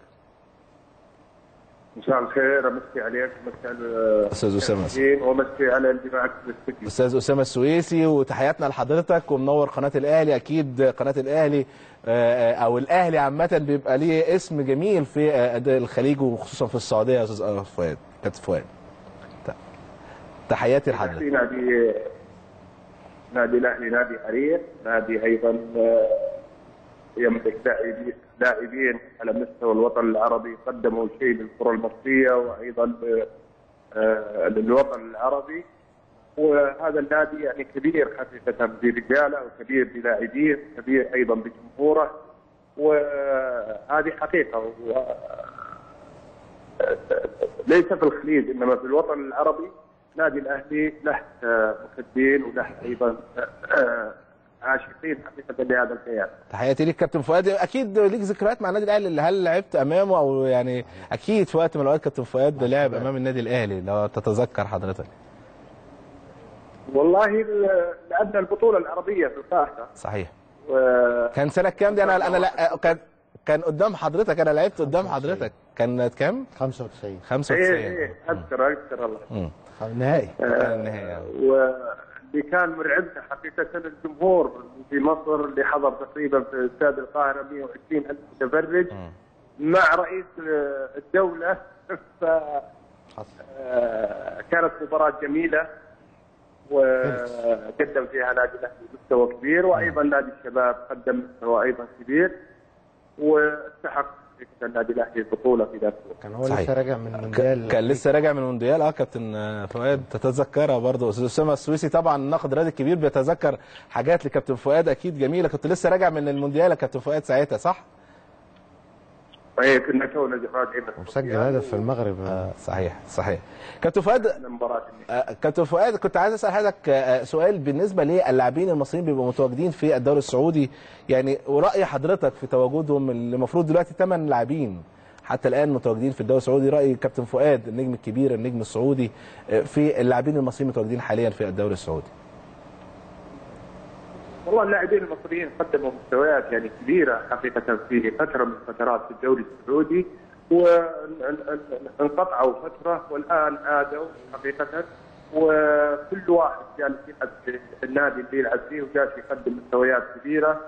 مساء الخير، امسي عليك ومسي على استاذ اسامه ومسي على اللي معك في الاستوديو استاذ اسامه السويسي، وتحياتنا لحضرتك ومنور قناه الاهلي. اكيد قناه الاهلي او الاهلي عامه بيبقى ليه اسم جميل في الخليج وخصوصا في السعوديه يا استاذ فؤاد. كابتن فؤاد تحياتي لحضرتك. نادي نادي الاهلي نادي عريق، نادي ايضا يملك لاعبين على مستوى الوطن العربي قدموا شيء للكره المصريه وايضا للوطن العربي. وهذا النادي يعني كبير حقيقه برجاله وكبير بلاعبين وكبير ايضا بجمهوره، وهذه حقيقه ليس في الخليج انما في الوطن العربي. نادي الاهلي له محبين وله ايضا عاشقين حقيقه لهذا الكيان. تحياتي ليك كابتن فؤاد. اكيد ليك ذكريات مع النادي الاهلي، هل لعبت امامه او يعني اكيد في وقت من الاوقات كابتن فؤاد لعب امام النادي الاهلي لو تتذكر حضرتك؟ والله لعبنا البطوله العربيه في القاهره. صحيح. و... كان سنه كام دي؟ انا انا لا كان كان قدام حضرتك، انا لعبت قدام حضرتك. كانت كام؟ خمسة وتسعين. خمسة وتسعين. ايه ايه اذكر اذكر الله. النهائي. آه النهائي. واللي كان مرعبنا حقيقه الجمهور في مصر اللي حضر تقريبا في استاد القاهره مئة وعشرين ألف متفرج مع رئيس الدوله. ف كانت مباراه جميله وقدم فيها نادي الاهلي مستوى كبير، وايضا نادي الشباب قدم مستوى ايضا كبير واستحق النادي الاهلي البطوله في ذاك الوقت. كان هو لسه راجع من المونديال. كان لسه راجع من المونديال. اه كابتن فؤاد تتذكرها برضه. استاذ اسامه السويسي طبعا الناقد الرياضي الكبير بيتذكر حاجات لكابتن فؤاد اكيد جميله. كنت لسه راجع من المونديال يا كابتن فؤاد ساعتها صح؟ صحيح كنا تونا راجعين وسجل هدف في المغرب. آه صحيح صحيح. كابتن فؤاد آه كابتن فؤاد كنت عايز اسال حضرتك آه سؤال بالنسبه للاعبين المصريين بيبقوا متواجدين في الدوري السعودي، يعني وراي حضرتك في تواجدهم اللي المفروض دلوقتي ثمان لاعبين حتى الان متواجدين في الدوري السعودي. راي كابتن فؤاد النجم الكبير النجم السعودي في اللاعبين المصريين متواجدين حاليا في الدوري السعودي. والله اللاعبين المصريين قدموا مستويات يعني كبيره حقيقه في فتره من الفترات في الدوري السعودي، وانقطعوا فتره والان عادوا حقيقه، وكل واحد جالس يلعب في النادي اللي يلعب فيه وجالس يقدم مستويات كبيره.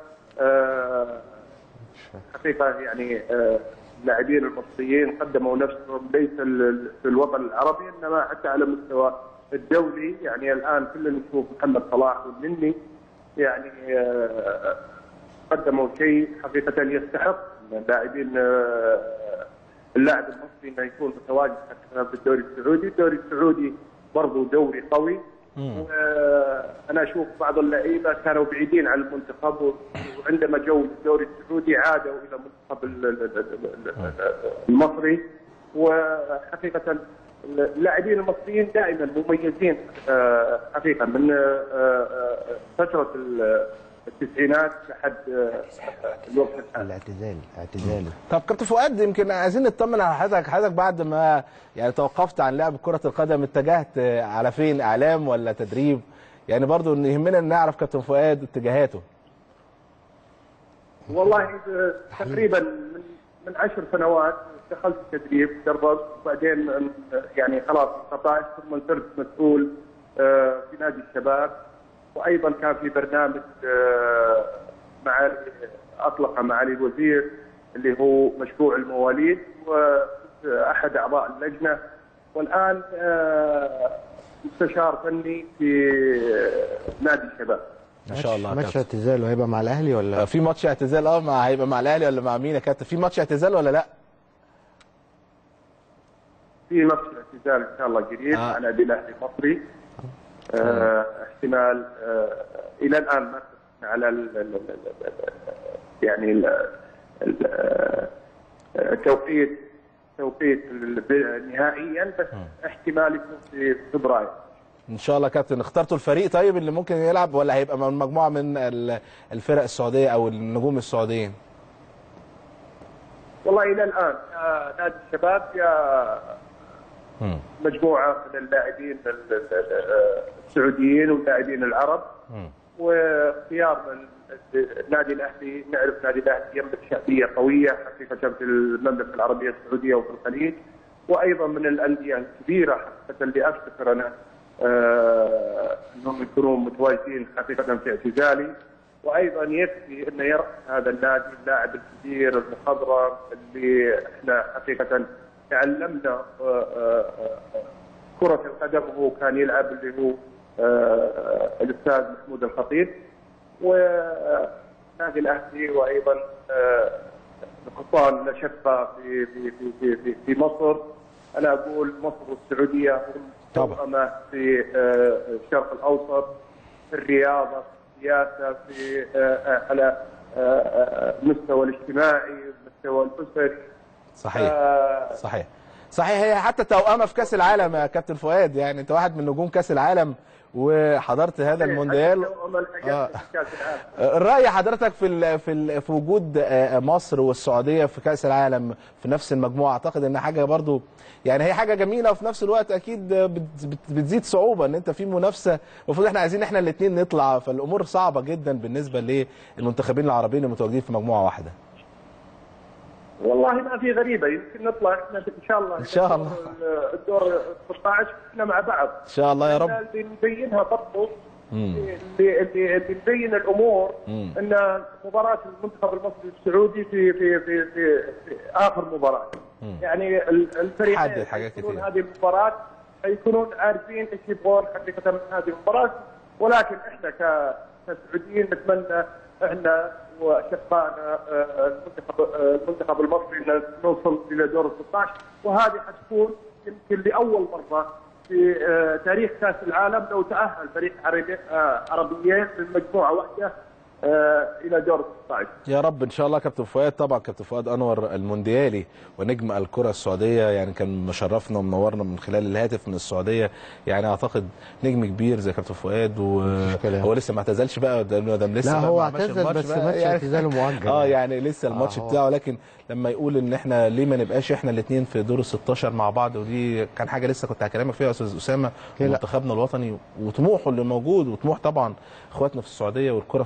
حقيقه يعني اللاعبين المصريين قدموا نفسهم ليس في الوطن العربي انما حتى على مستوى الدولي. يعني الان كلنا نشوف محمد صلاح والنني يعني قدموا شيء حقيقه يستحق اللاعبين اللاعب المصري انه يكون متواجد في الدوري السعودي. الدوري السعودي برضه دوري قوي، وانا اشوف بعض اللعيبه كانوا بعيدين عن المنتخب، وعندما جو الدوري السعودي عادوا الى المنتخب المصري. وحقيقه اللاعبين المصريين دائما مميزين حقيقه من فتره التسعينات لحد الوقت الحالي. الاعتزال اعتزال طب كابتن فؤاد، يمكن عايزين نطمن على حضرتك حضرتك بعد ما يعني توقفت عن لعب كرة القدم اتجهت على فين؟ اعلام ولا تدريب؟ يعني برضو يهمنا نعرف كابتن فؤاد اتجاهاته. والله تقريبا من من عشر سنوات دخلت التدريب، دربت، وبعدين يعني خلاص انقطعت، ثم صرت مسؤول في نادي الشباب، وايضا كان في برنامج معالي اطلقه معالي الوزير اللي هو مشروع المواليد، واحد اعضاء اللجنه، والان مستشار فني في نادي الشباب. ما شاء الله. ماتش اعتزال وهيبقى مع الاهلي ولا في ماتش اعتزال؟ اه مع هيبقى مع الاهلي ولا مع مين يا كابتن؟ في ماتش اعتزال ولا لا؟ في ماتش اعتزال ان شاء الله قريب مع نادي الاهلي المصري. آه احتمال آه الى الان ما على ال ال ال يعني ال التوقيت توقيت نهائيا، بس احتمال يكون في فبراير ان شاء الله. كابتن اخترتوا الفريق طيب اللي ممكن يلعب ولا هيبقى من مجموعه من الفرق السعوديه او النجوم السعوديين؟ والله الى الان يا نادي الشباب يا مجموعه من اللاعبين السعوديين واللاعبين العرب، واختيار النادي الاهلي. نعرف نادي الاهلي يملك شعبيه قويه حقيقه في المملكه العربيه السعوديه وفي الخليج، وايضا من الانديه الكبيره حقيقه اللي افتكر انا آه انهم يكونوا متواجدين حقيقه في اعتزالي. وايضا يكفي انه يرأس هذا النادي اللاعب الكبير المخضرم اللي احنا حقيقه تعلمنا كرة القدم وهو كان يلعب، اللي هو الاستاذ محمود الخطيب. ونادي الاهلي وايضا القطان الاشقة في في في في في مصر. انا اقول مصر والسعوديه توأمة في الشرق الاوسط، في الرياضه، في السياسه، في على المستوى الاجتماعي، المستوى الاسري. صحيح صحيح صحيح. هي حتى توأمة في كأس العالم يا كابتن فؤاد، يعني انت واحد من نجوم كأس العالم وحضرت هذا المونديال. آه. الرأي حضرتك في ال في ال في وجود مصر والسعودية في كأس العالم في نفس المجموعة، اعتقد ان حاجة برضو يعني هي حاجة جميلة، وفي نفس الوقت اكيد بتزيد صعوبة ان انت في منافسة. المفروض احنا عايزين احنا الاثنين نطلع، فالامور صعبة جدا بالنسبة للمنتخبين العربيين المتواجدين في مجموعة واحده. والله ما في غريبه، يمكن نطلع احنا ان شاء الله ان شاء الله الدور ستة عشر احنا مع بعض ان شاء الله يا رب. اللي نبينها برضه اللي اللي اللي نبين الامور مم. ان مباراه المنتخب المصري السعودي في في في في, في اخر مباراه مم. يعني الفريقين يكونون هذه المباراه يكونون عارفين ايش يبغون حقيقه من هذه المباراه، ولكن احنا كسعوديين نتمنى احنا واشقائنا المنتخب المنتخب المصري ان نوصل الى دور ال ستة عشر، وهذه حتكون يمكن لاول مره في تاريخ كاس العالم لو تاهل فريق عربيين من مجموعه واحده الى دور ستة عشر. يا رب ان شاء الله. كابتن فؤاد، طبعا كابتن فؤاد انور المونديالي ونجم الكره السعوديه، يعني كان مشرفنا ومنورنا من خلال الهاتف من السعوديه. يعني اعتقد نجم كبير زي كابتن فؤاد، وهو لسه ما اعتزلش بقى، ده لسه لا هو اعتزل بس ماتش اعتزاله مؤجل اه يعني لسه الماتش آه بتاعه، لكن لما يقول ان احنا ليه ما نبقاش احنا الاثنين في دور ال ستاشر مع بعض، ودي كان حاجه لسه كنت هكلمك فيها يا استاذ اسامه، منتخبنا الوطني وطموحه اللي موجود، وطموح طبعا اخواتنا في السعوديه والكره السعوديه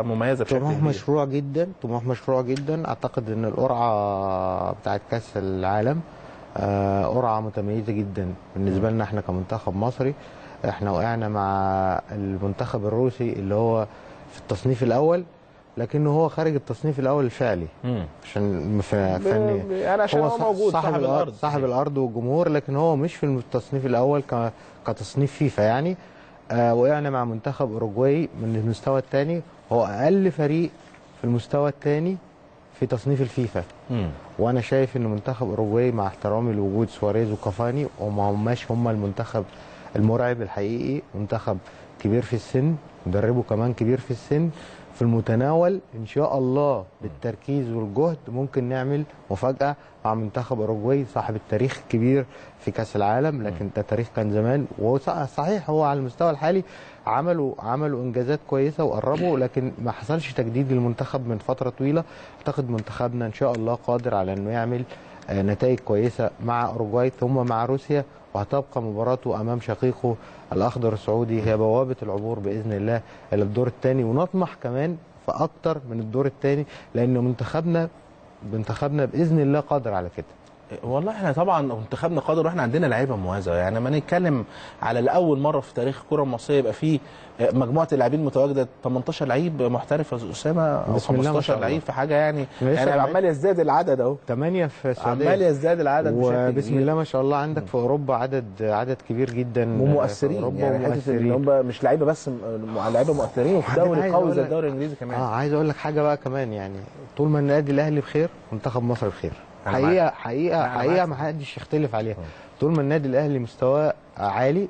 مميزه بشكل طموح كبير. مشروع جدا، طموح مشروع جدا. اعتقد ان القرعه بتاعت كاس العالم آه، قرعه متميزه جدا بالنسبه لنا احنا كمنتخب مصري. احنا وقعنا مع المنتخب الروسي اللي هو في التصنيف الاول، لكنه هو خارج التصنيف الاول الفعلي. مم. عشان فني يعني عشان هو, هو موجود صاحب, صاحب الارض صاحب الارض والجمهور، لكن هو مش في التصنيف الاول كتصنيف فيفا يعني. آه وقعنا مع منتخب اوروجواي من المستوى الثاني، هو اقل فريق في المستوى الثاني في تصنيف الفيفا. مم. وانا شايف ان منتخب اوروجواي مع احترامي لوجود سواريز وكافاني وما هماش هم المنتخب المرعب الحقيقي. منتخب كبير في السن، مدربه كمان كبير في السن، في المتناول. ان شاء الله بالتركيز والجهد ممكن نعمل مفاجاه مع منتخب اوروجواي صاحب التاريخ الكبير في كاس العالم، لكن ده تاريخ كان زمان. وصحيح هو على المستوى الحالي عملوا عملوا انجازات كويسه وقربوا، لكن ما حصلش تجديد للمنتخب من فتره طويله. اعتقد منتخبنا ان شاء الله قادر على انه يعمل نتائج كويسه مع اوروجواي ثم مع روسيا، وهتبقى مباراته امام شقيقه الاخضر السعودي هي بوابه العبور باذن الله الى الدور الثاني، ونطمح كمان في اكتر من الدور الثاني، لان منتخبنا منتخبنا باذن الله قادر على كده. والله احنا طبعا منتخبنا قادر، واحنا عندنا لعيبه مميزه. يعني لما نتكلم على الاول مره في تاريخ الكره المصريه يبقى في مجموعه اللاعبين متواجده ثمانية عشر لعيب محترف يا اسامه او خمستاشر لعيب في حاجه يعني يعني عمال يزداد العدد اهو. ثمانية في السعوديه عمال يزداد العدد وبسم الله ما شاء الله. عندك في اوروبا عدد عدد كبير جدا ومؤثرين، يعني حته ان هم مش لعيبه بس، لعيبه مؤثرين وفي دوري قوي زي الدوري الانجليزي كمان. اه عايز اقول لك حاجه بقى كمان، يعني طول ما النادي الاهلي بخير منتخب مصر بخير. حقيقه حقيقه حقيقه ما حدش يختلف عليها. طول ما النادي الاهلي مستواه عالي.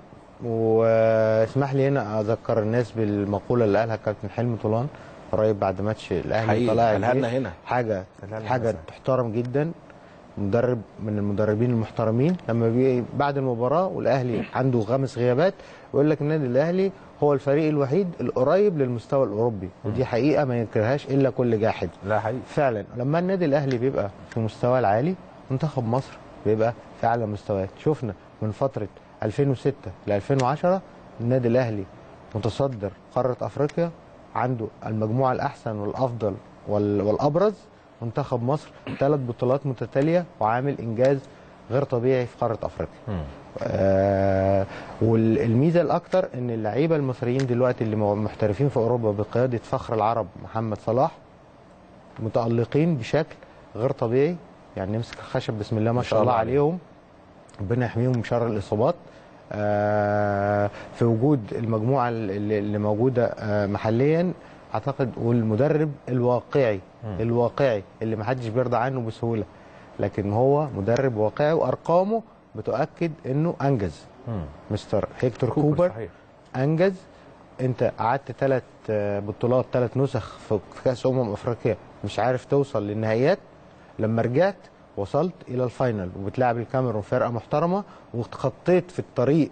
واسمح لي هنا اذكر الناس بالمقوله اللي قالها كابتن حلمي طولان قريب بعد ماتش الاهلي طلع هنا حاجه حاجه تحترم جدا. مدرب من المدربين المحترمين لما بي بعد المباراه والاهلي عنده خمس غيابات ويقول لك النادي الاهلي هو الفريق الوحيد القريب للمستوى الاوروبي، ودي حقيقه ما ينكرهاش الا كل جاحد. لا حقيقي فعلا لما النادي الاهلي بيبقى في مستواه العالي منتخب مصر بيبقى في اعلى مستويات. شفنا من فتره ألفين وستة ل ألفين وعشرة النادي الاهلي متصدر قاره افريقيا، عنده المجموعه الاحسن والافضل والابرز. منتخب مصر ثلاث بطولات متتاليه وعامل انجاز غير طبيعي في قاره افريقيا. آه والميزه الاكثر ان اللعيبه المصريين دلوقتي اللي محترفين في اوروبا بقياده فخر العرب محمد صلاح متالقين بشكل غير طبيعي. يعني نمسك الخشب بسم الله ما شاء الله عليهم، ربنا يحميهم من شر الاصابات. آه في وجود المجموعه اللي موجوده آه محليا اعتقد، والمدرب الواقعي م. الواقعي اللي ما حدش بيرضى عنه بسهوله، لكن هو مدرب واقعي وارقامه بتؤكد انه انجز. م. مستر هيكتور كوبر, كوبر صحيح. انجز. انت قعدت ثلاث بطولات ثلاث نسخ في كاس امم افريقيا مش عارف توصل للنهائيات، لما رجعت وصلت الى الفاينل وبتلعب الكاميرون فرقه محترمه، وخطيت في الطريق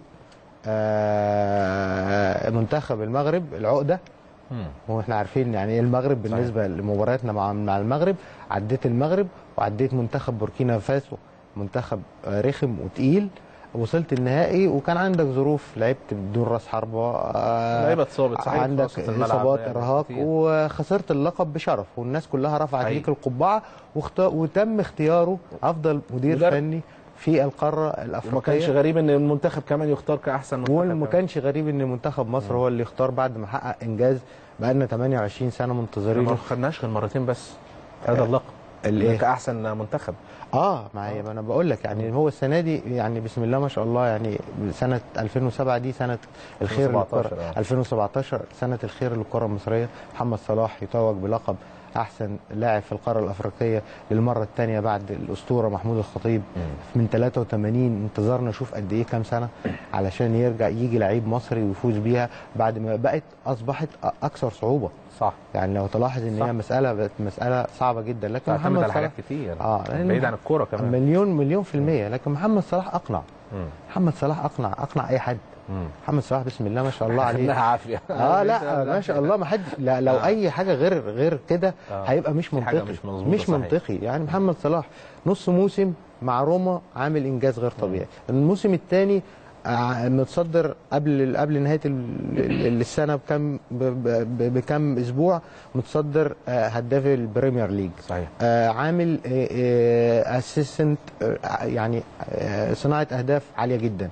منتخب المغرب العقده. واحنا عارفين يعني ايه المغرب بالنسبه صحيح. لمبارياتنا مع مع المغرب. عديت المغرب وعديت منتخب بوركينا فاسو، منتخب رخم وتقيل، وصلت النهائي وكان عندك ظروف، لعبت بدون راس حربه، لعيبه اتصابت صحيح، عندك اصابات ارهاق يعني، وخسرت اللقب بشرف والناس كلها رفعت ليك القبعه، وتم اختياره افضل مدير مدرب. فني في القاره الافريقيه. وما كانش غريب ان المنتخب كمان يختار كاحسن منتخب، وما كانش غريب ان منتخب مصر م. هو اللي يختار بعد ما حقق انجاز بقى لنا ثمانية وعشرين سنه منتظرين. ما خدناش غير مرتين بس هذا اللقب اللي كاحسن منتخب. اه معايا، ما انا بقول لك يعني هو السنه دي يعني بسم الله ما شاء الله، يعني سنه ألفين وسبعة دي سنه الخير للكره، ألفين وسبعتاشر سنه الخير للكره المصريه. محمد صلاح يتوج بلقب احسن لاعب في القاره الافريقيه للمره الثانيه بعد الاسطوره محمود الخطيب م. من ثلاثة وثمانين. انتظرنا نشوف قد ايه كام سنه علشان يرجع يجي لعيب مصري ويفوز بيها بعد ما بقت اصبحت اكثر صعوبه. صح، يعني لو تلاحظ ان صح. هي مساله بقت مساله صعبه جدا، لكن محمد صلاح حاجات كتير اه بعيد عن الكوره كمان مليون مليون في الميه، لكن محمد صلاح اقنع. م. محمد صلاح اقنع اقنع اي حد. مم. محمد صلاح بسم الله ما شاء الله عليه عافيه اه لا ما شاء الله ما حد لا لو آه. اي حاجه غير غير كده آه. هيبقى مش منطقي، مش, مش منطقي. يعني محمد صلاح نص موسم مع روما عامل انجاز غير طبيعي، الموسم الثاني متصدر قبل قبل نهايه السنه بكم بكم اسبوع، متصدر هداف البريمير ليج. صحيح. عامل اسيستنت، يعني صناعه اهداف عاليه جدا.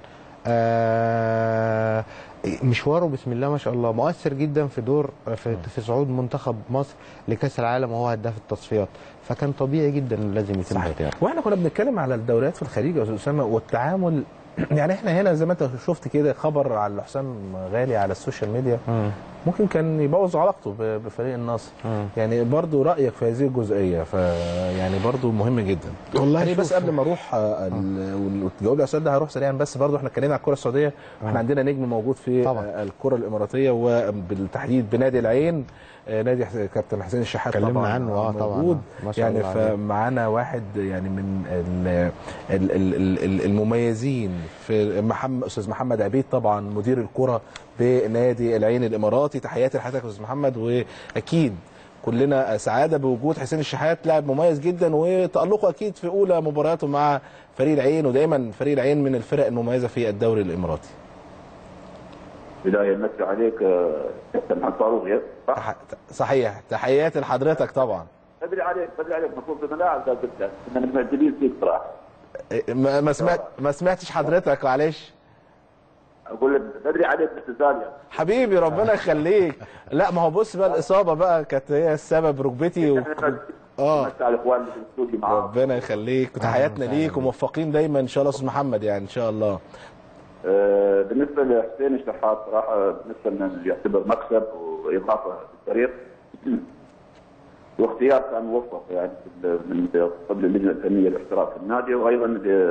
مشواره بسم الله ما شاء الله مؤثر جدا في دور في, في صعود منتخب مصر لكاس العالم، وهو هداف التصفيات، فكان طبيعي جدا لازم يتم اختياره. واحنا كنا بنتكلم على الدوريات في الخليج يا استاذ اسامه والتعامل، يعني احنا هنا زي ما انت شفت كده خبر على حسام غالي على السوشيال ميديا م. ممكن كان يبوظ علاقته بفريق النصر. م. يعني برضو رايك في هذه الجزئيه، فيعني برضو مهم جدا والله. يعني بس قبل ما اروح وتجاوب لي يا استاذ ده هروح سريعا، بس برضو احنا اتكلمنا على الكره السعوديه، واحنا عندنا نجم موجود في طبعا الكره الاماراتيه وبالتحديد بنادي العين، نادي كابتن حسين الشحات طبعا عنه اه موجود طبعا. يعني فمعانا واحد يعني من المميزين في محمد استاذ محمد عبيد، طبعا مدير الكره بنادي العين الاماراتي. تحياتي لحضرتك يا استاذ محمد، واكيد كلنا سعاده بوجود حسين الشحات، لاعب مميز جدا وتالقه اكيد في اولى مبارياته مع فريق العين، ودايما فريق العين من الفرق المميزه في الدوري الاماراتي. بدايه نمسي عليك كابتن محمد فاروق. صح؟ صحيح، تحياتي لحضرتك طبعا. بدري عليك بدري عليك المفروض الملاعب ده قلت كنا متعجبين فيك صراحه. ما ما سمعت ما سمعتش حضرتك معلش. اقول لك بدري عليك باستزال يعني. حبيبي ربنا يخليك. لا ما هو بص بقى الاصابه بقى كانت هي السبب، ركبتي و... اه على الاخوان اللي في الاستوديو معاهم. ربنا يخليك، تحياتنا ليك وموفقين دايما ان شاء الله استاذ محمد، يعني ان شاء الله. آه بالنسبه لحسين الشحات صراحه بالنسبه لنا يعتبر مكسب واضافه للفريق، واختيار كان موفق يعني من قبل اللجنه الفنيه للاحتراف في النادي، وايضا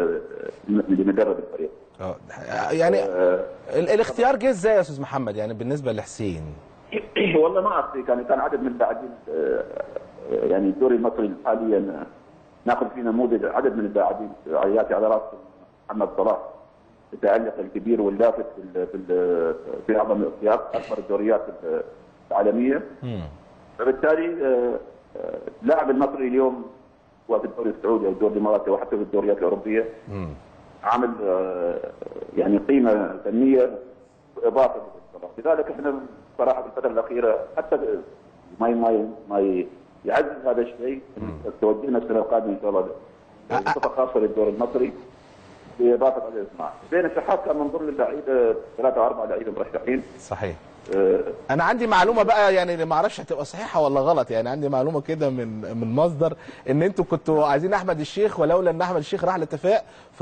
لمدرب الفريق. اه يعني آه الاختيار جه ازاي يا استاذ محمد يعني بالنسبه لحسين؟ والله ما اعرف، كان كان عدد من اللاعبين يعني الدوري المصري حاليا ناخذ فيه نموذج عدد من اللاعبين ياتي على راس محمد صلاح، التألق الكبير واللافت في في في اعظم الاختيار اكبر الدوريات العالميه. فبالتالي اللاعب المصري اليوم هو في الدوري السعودي او الدوري الاماراتي وحتى في الدوريات الاوروبيه عامل يعني قيمه فنيه واضافه للصلاح، لذلك احنا صراحه في الفتره الاخيره حتى ما ما ما يعزز هذا الشيء، توجهنا السنه القادمه ان شاء الله بصفه خاصه للدوري المصري باضافه هذا الاسماء. بين الشحات كان من ضمن اللعيبه ثلاثه او اربعه لعيبه مرشحين. صحيح. أه انا عندي معلومه بقى يعني ما اعرفش هتبقى صحيحه ولا غلط، يعني عندي معلومه كده من من مصدر ان انتوا كنتوا عايزين احمد الشيخ، ولولا ان احمد الشيخ راح الاتفاق ف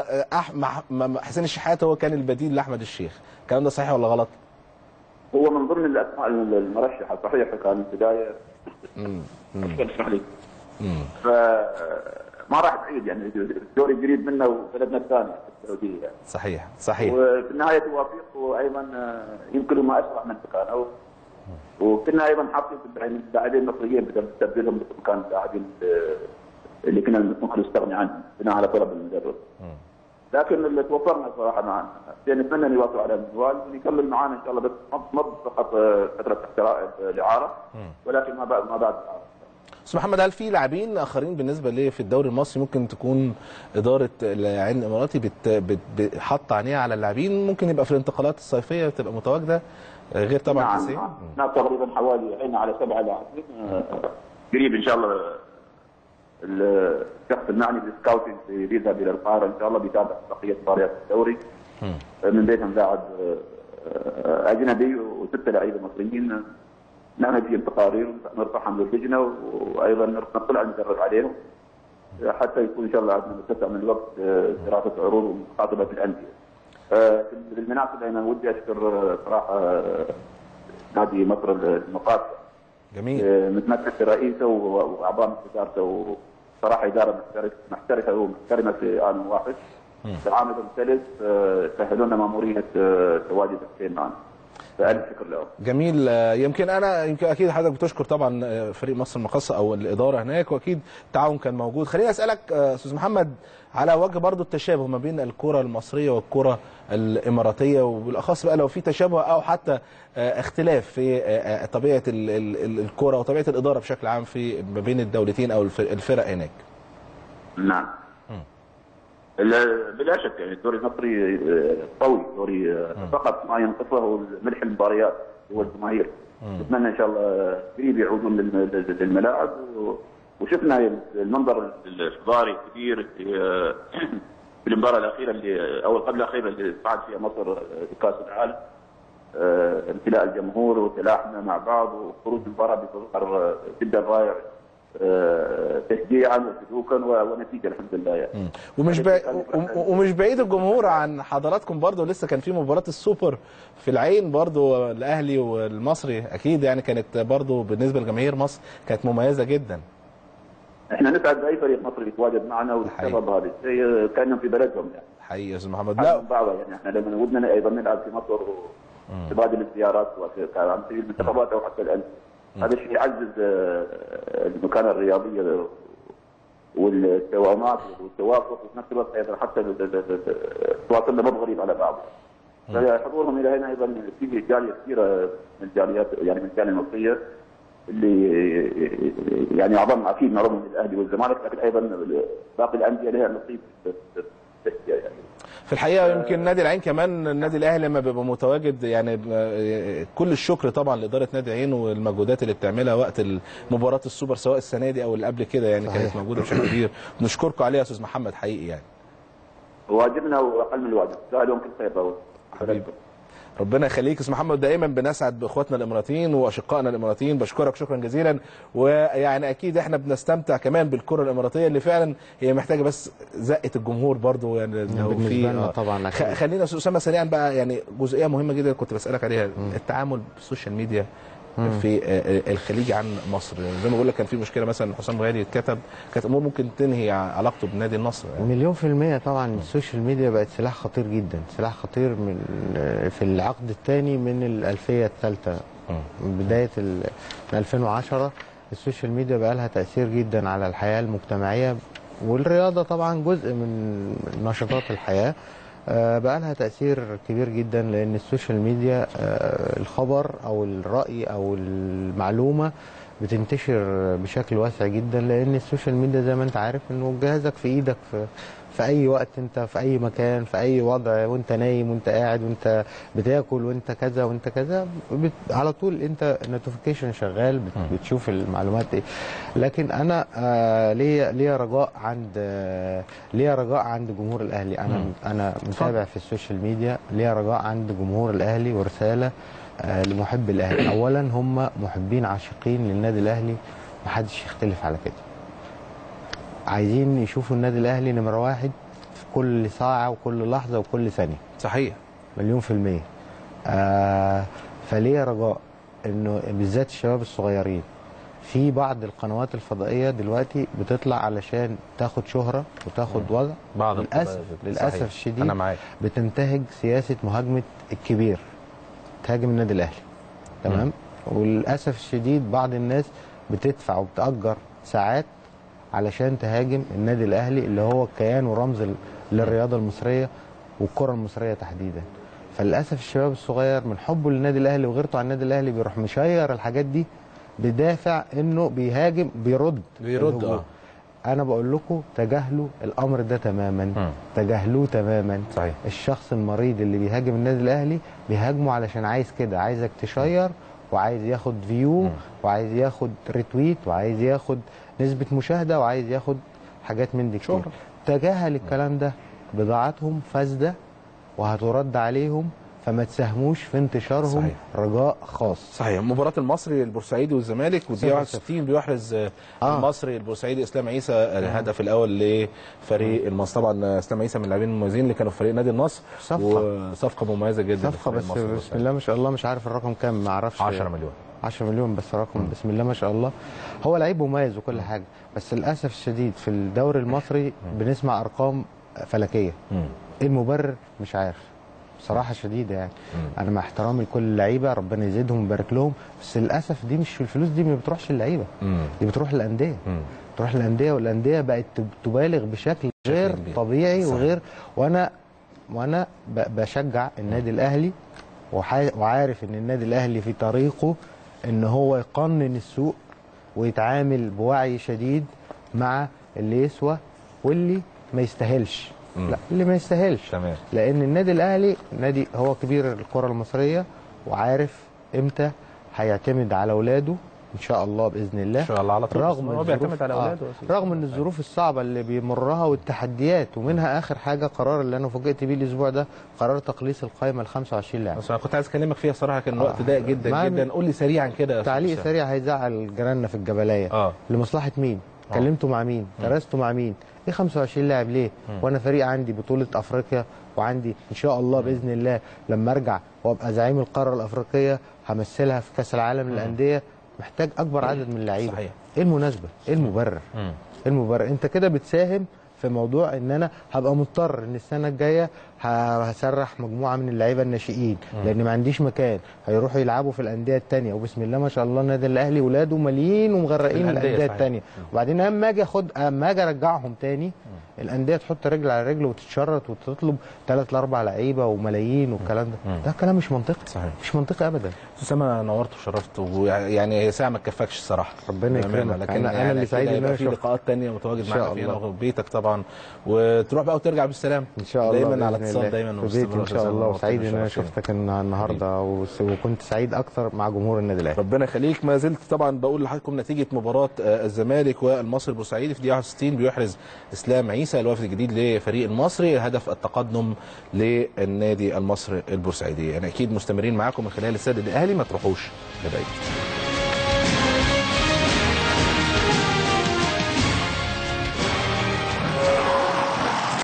حسين الشحات هو كان البديل لاحمد الشيخ. الكلام ده صحيح ولا غلط؟ هو من ضمن الاسماء المرشحه صحيح، كان البدايه اسمح لي ف ما راح بعيد يعني الدوري قريب منه وبلدنا الثاني السعوديه يعني. صحيح صحيح. وفي النهايه توافيق، وايضا يمكن ما اسرع من مكانه، وكنا ايضا حاطين في اللاعبين المصريين بدل تبديلهم مكان اللاعبين اللي كنا ممكن نستغني عنهم بناء على طلب المدرب. لكن اللي توفرنا صراحه معنا نتمنى ان يواصلوا على المنوال ويكمل معنا ان شاء الله، بس ما فقط فتره الاعاره ولكن ما بعد ما بعد الاعاره. استاذ محمد، هل في لاعبين اخرين بالنسبه ليه في الدوري المصري ممكن تكون اداره العين الاماراتي بتحط عينيها على اللاعبين ممكن يبقى في الانتقالات الصيفيه تبقى متواجده غير طبعا حسين؟ نعم نعم تقريبا حوالي عين على سبعه لاعبين قريب ان شاء الله. الشخص المعني بالسكاوتنج بيذهب الى القاهره ان شاء الله بيتابع بقيه مباريات الدوري، من بينهم لاعب اجنبي وسته لعيبه مصريين نعمل فيهم تقارير نرفعهم للجنه، وايضا نطلع المدرب عليهم حتى يكون ان شاء الله عندنا متسع من الوقت دراسه عروض ومخاطبه الانديه. بالمناسبه انا ودي اشكر صراحه نادي مصر المقاصه. جميل. متمثل رئيسه واعضاء من ادارته، وصراحه اداره محترفه ومحترمه في ان واحد. تعامل ثالث سهلوا لنا ماموريه تواجد حسين معنا. فألف شكر لهم. جميل. يمكن انا يمكن اكيد حضرتك بتشكر طبعا فريق مصر المقاصه او الاداره هناك، واكيد التعاون كان موجود. خليني اسالك استاذ محمد على وجه برضو التشابه ما بين الكره المصريه والكره الاماراتيه، وبالاخص بقى لو في تشابه او حتى اختلاف في طبيعه الكره وطبيعه الاداره بشكل عام في ما بين الدولتين او الفرق هناك. نعم. بلا شك يعني الدوري المصري قوي، دوري فقط ما ينقصه ملح المباريات هو الجماهير. نتمنى ان شاء الله قريب يعودون للملاعب، وشفنا المنظر الحضاري الكبير في المباراه الاخيره اللي او قبل الاخيره اللي صعد فيها مصر لكاس العالم. امتلاء الجمهور وتلاحمنا مع بعض وخروج المباراه بظهر جدا رائع، تشجيعا وسلوكا ونتيجه الحمد لله يعني. ومش بعيد ومش بعيد الجمهور عن حضراتكم برضه، لسه كان في مباراه السوبر في العين برضه الاهلي والمصري، اكيد يعني كانت برضه بالنسبه لجماهير مصر كانت مميزه جدا. احنا نسعد باي فريق مصري يتواجد معنا والسبب هذا الشيء كانهم في بلدهم يعني. حقيقي يا استاذ محمد. لا بعض يعني احنا لما ودنا ايضا نلعب في مصر وتبادل الزيارات سواء عن سبيل المنتخبات او حتى الانديه. هذا الشيء يعزز المكانه الرياضيه والدوامات والتوافق، وفي نفس الوقت ايضا حتى تواصلنا مو غريب على بعض. فحضورهم الى هنا ايضا في جاليه كثيره من الجاليات يعني من الجاليه المصريه اللي يعني اعظم اكيد معظمهم الاهلي والزمالك، لكن ايضا باقي الانديه لها نصيب يعني. في الحقيقه يمكن نادي العين كمان، النادي الاهلي لما بيبقى متواجد يعني كل الشكر طبعا لاداره نادي العين والمجهودات اللي بتعملها وقت مباراه السوبر سواء السنه دي او اللي قبل كده يعني. صحيح. كانت موجوده بشكل كبير، نشكركم عليها يا استاذ محمد حقيقي يعني. واجبنا واقل من الواجب، سألهم كل خير حبيبي. ربنا يخليك استاذ محمد، دائما بنسعد باخواتنا الاماراتيين واشقائنا الاماراتيين، بشكرك شكرا جزيلا. ويعني اكيد احنا بنستمتع كمان بالكره الاماراتيه اللي فعلا هي محتاجه بس زقه الجمهور برضو يعني. لو في طبعا خلينا استاذ اسامه سريعا بقى، يعني جزئيه مهمه جدا كنت بسالك عليها، م. التعامل بالسوشيال ميديا في الخليج عن مصر. زي ما بقول لك كان في مشكله مثلا حسام غالي اتكتب، كانت امور ممكن تنهي علاقته بنادي النصر يعني. مليون في المية طبعا. السوشيال ميديا بقت سلاح خطير جدا، سلاح خطير من في العقد الثاني من الألفية الثالثة من بداية من ألفين وعشرة. السوشيال ميديا بقى لها تأثير جدا على الحياة المجتمعية والرياضة، طبعا جزء من نشاطات الحياة بقى لها تأثير كبير جدا، لأن السوشيال ميديا الخبر أو الرأي أو المعلومة بتنتشر بشكل واسع جدا، لأن السوشيال ميديا زي ما أنت عارف إنه جهازك في إيدك في, في أي وقت، أنت في أي مكان في أي وضع، وأنت نايم وأنت قاعد وأنت بتاكل وأنت كذا وأنت كذا، بت... على طول أنت نوتيفيكيشن شغال بت... بتشوف المعلومات إيه. لكن أنا آه ليا ليا رجاء عند آه ليا رجاء عند جمهور الأهلي. أنا م. أنا متابع في السوشيال ميديا، ليا رجاء عند جمهور الأهلي ورسالة آه لمحب الأهلي. أولا هم محبين عاشقين للنادي الأهلي، محدش يختلف على كده. عايزين يشوفوا النادي الاهلي نمره واحد في كل ساعه وكل لحظه وكل ثانيه. صحيح. مليون في الميه. آه فليه رجاء انه بالذات الشباب الصغيرين، في بعض القنوات الفضائيه دلوقتي بتطلع علشان تاخد شهره وتاخد وضع، بعض للاسف للاسف الشديد أنا معاك. بتنتهج سياسه مهاجمه الكبير، تهاجم النادي الاهلي. تمام. وللاسف الشديد بعض الناس بتدفع وبتأجر ساعات علشان تهاجم النادي الاهلي اللي هو كيان ورمز للرياضه المصريه والكره المصريه تحديدا. فللاسف الشباب الصغير من حبه للنادي الاهلي وغيرته على النادي الاهلي بيروح مشير الحاجات دي بدافع انه بيهاجم بيرد بيرد اه انا بقول لكم تجاهلوا الامر ده تماما. م. تجاهلوه تماما. صحيح. الشخص المريض اللي بيهاجم النادي الاهلي بيهاجمه علشان عايز كده، عايزك تشير وعايز ياخد فيو م. وعايز ياخد ريتويت وعايز ياخد نسبة مشاهدة وعايز ياخد حاجات من دي كتير. تجاهل الكلام ده، بضاعتهم فاسدة وهترد عليهم، فما تساهموش في انتشارهم. صحيح. رجاء خاص. صحيح. مباراة المصري البورسعيدي والزمالك والدقيقة واحد وستين بيحرز آه. المصري البورسعيدي اسلام عيسى آه. الهدف الاول لفريق المصري. طبعا اسلام عيسى من اللاعبين المميزين اللي كانوا في فريق نادي النصر. صفقة وصفقة مميزة جدا. صفقة بس بسم الله ما شاء الله، مش عارف الرقم كام، ما اعرفش. عشرة مليون. عشرة مليون بس رقم. م. بسم الله ما شاء الله. هو لعيب مميز وكل حاجة، بس للاسف الشديد في الدوري المصري م. بنسمع ارقام فلكية. م. ايه المبرر؟ مش عارف بصراحه شديده يعني. م. انا مع احترامي لكل اللعيبه ربنا يزيدهم ويبارك لهم، بس للاسف دي مش الفلوس دي ما بتروحش للعيبه، دي بتروح للانديه. بتروح للانديه والانديه بقت تبالغ بشكل غير طبيعي. صح. وغير وانا وانا بشجع النادي الاهلي وعارف ان النادي الاهلي في طريقه ان هو يقنن السوق ويتعامل بوعي شديد مع اللي يسوى واللي ما يستاهلش. لا اللي ما يستاهلش. تمام. لان النادي الاهلي نادي هو كبير الكره المصريه، وعارف امتى هيعتمد على اولاده ان شاء الله باذن الله. ان شاء الله على طول. رغم هو بيعتمد على اولاده آه رغم ان الظروف الصعبه اللي بيمرها والتحديات، ومنها اخر حاجه قرار اللي انا فوجئت بيه الاسبوع ده، قرار تقليص القائمه ل خمسة وعشرين لاعب. بس انا كنت عايز اكلمك فيها صراحه، كان الوقت ضيق جدا جدا. قول لي سريعا كده. تعليق سريع هيزعل جيراننا في الجبليه. اه لمصلحه مين؟ آه. كلمتوا مع مين؟ درستوا مع مين؟ ايه خمسة وعشرين لاعب ليه؟ مم. وانا فريق عندي بطوله افريقيا، وعندي ان شاء الله باذن الله لما ارجع وابقى زعيم القاره الافريقيه همثلها في كاس العالم للانديه، محتاج اكبر عدد من اللعيبه. صحيح. ايه المناسبه؟ ايه المبرر؟ ايه المبرر؟ انت كده بتساهم في موضوع ان انا هبقى مضطر ان السنه الجايه هسرح مجموعه من اللعيبه الناشئين لان ما عنديش مكان، هيروحوا يلعبوا في الانديه الثانيه، وبسم الله ما شاء الله النادي الاهلي ولاده ماليين ومغرقين الانديه الثانيه. وبعدين اما اجي اخد اما اجي ارجعهم ثاني الانديه تحط رجل على رجل وتتشرط وتطلب ثلاث لاربع لعيبه وملايين والكلام ده. ده كلام مش منطقي. صحيح. مش منطقي ابدا. اسامه نورت وشرفت، ويعني هي ساعه ما تكفكش الصراحه. ربنا يكرمك. لكن انا يعني اللي سعيد ان انا في لقاءات ثانيه متواجد معاك فيها وفي بيتك طبعا، وتروح بقى وترجع بالسلام ان شاء الله. دايما على اتصال دايما في بيتي ان شاء الله. وسعيد ان انا شفتك النهارده، وكنت سعيد اكثر مع جمهور النادي الاهلي. ربنا يخليك. ما زلت طبعا بقول لحضراتكم نتيجه مباراه الزمالك والمصري البورسعيدي في دقيقه واحد وستين بيحرز اسلام عيسى الوافد الجديد لفريق المصري هدف التقدم للنادي المصري البورسعيدي. يعني اكيد مستمرين معاكم من خلال السادة الاهلي، ما تروحوش لبعيد.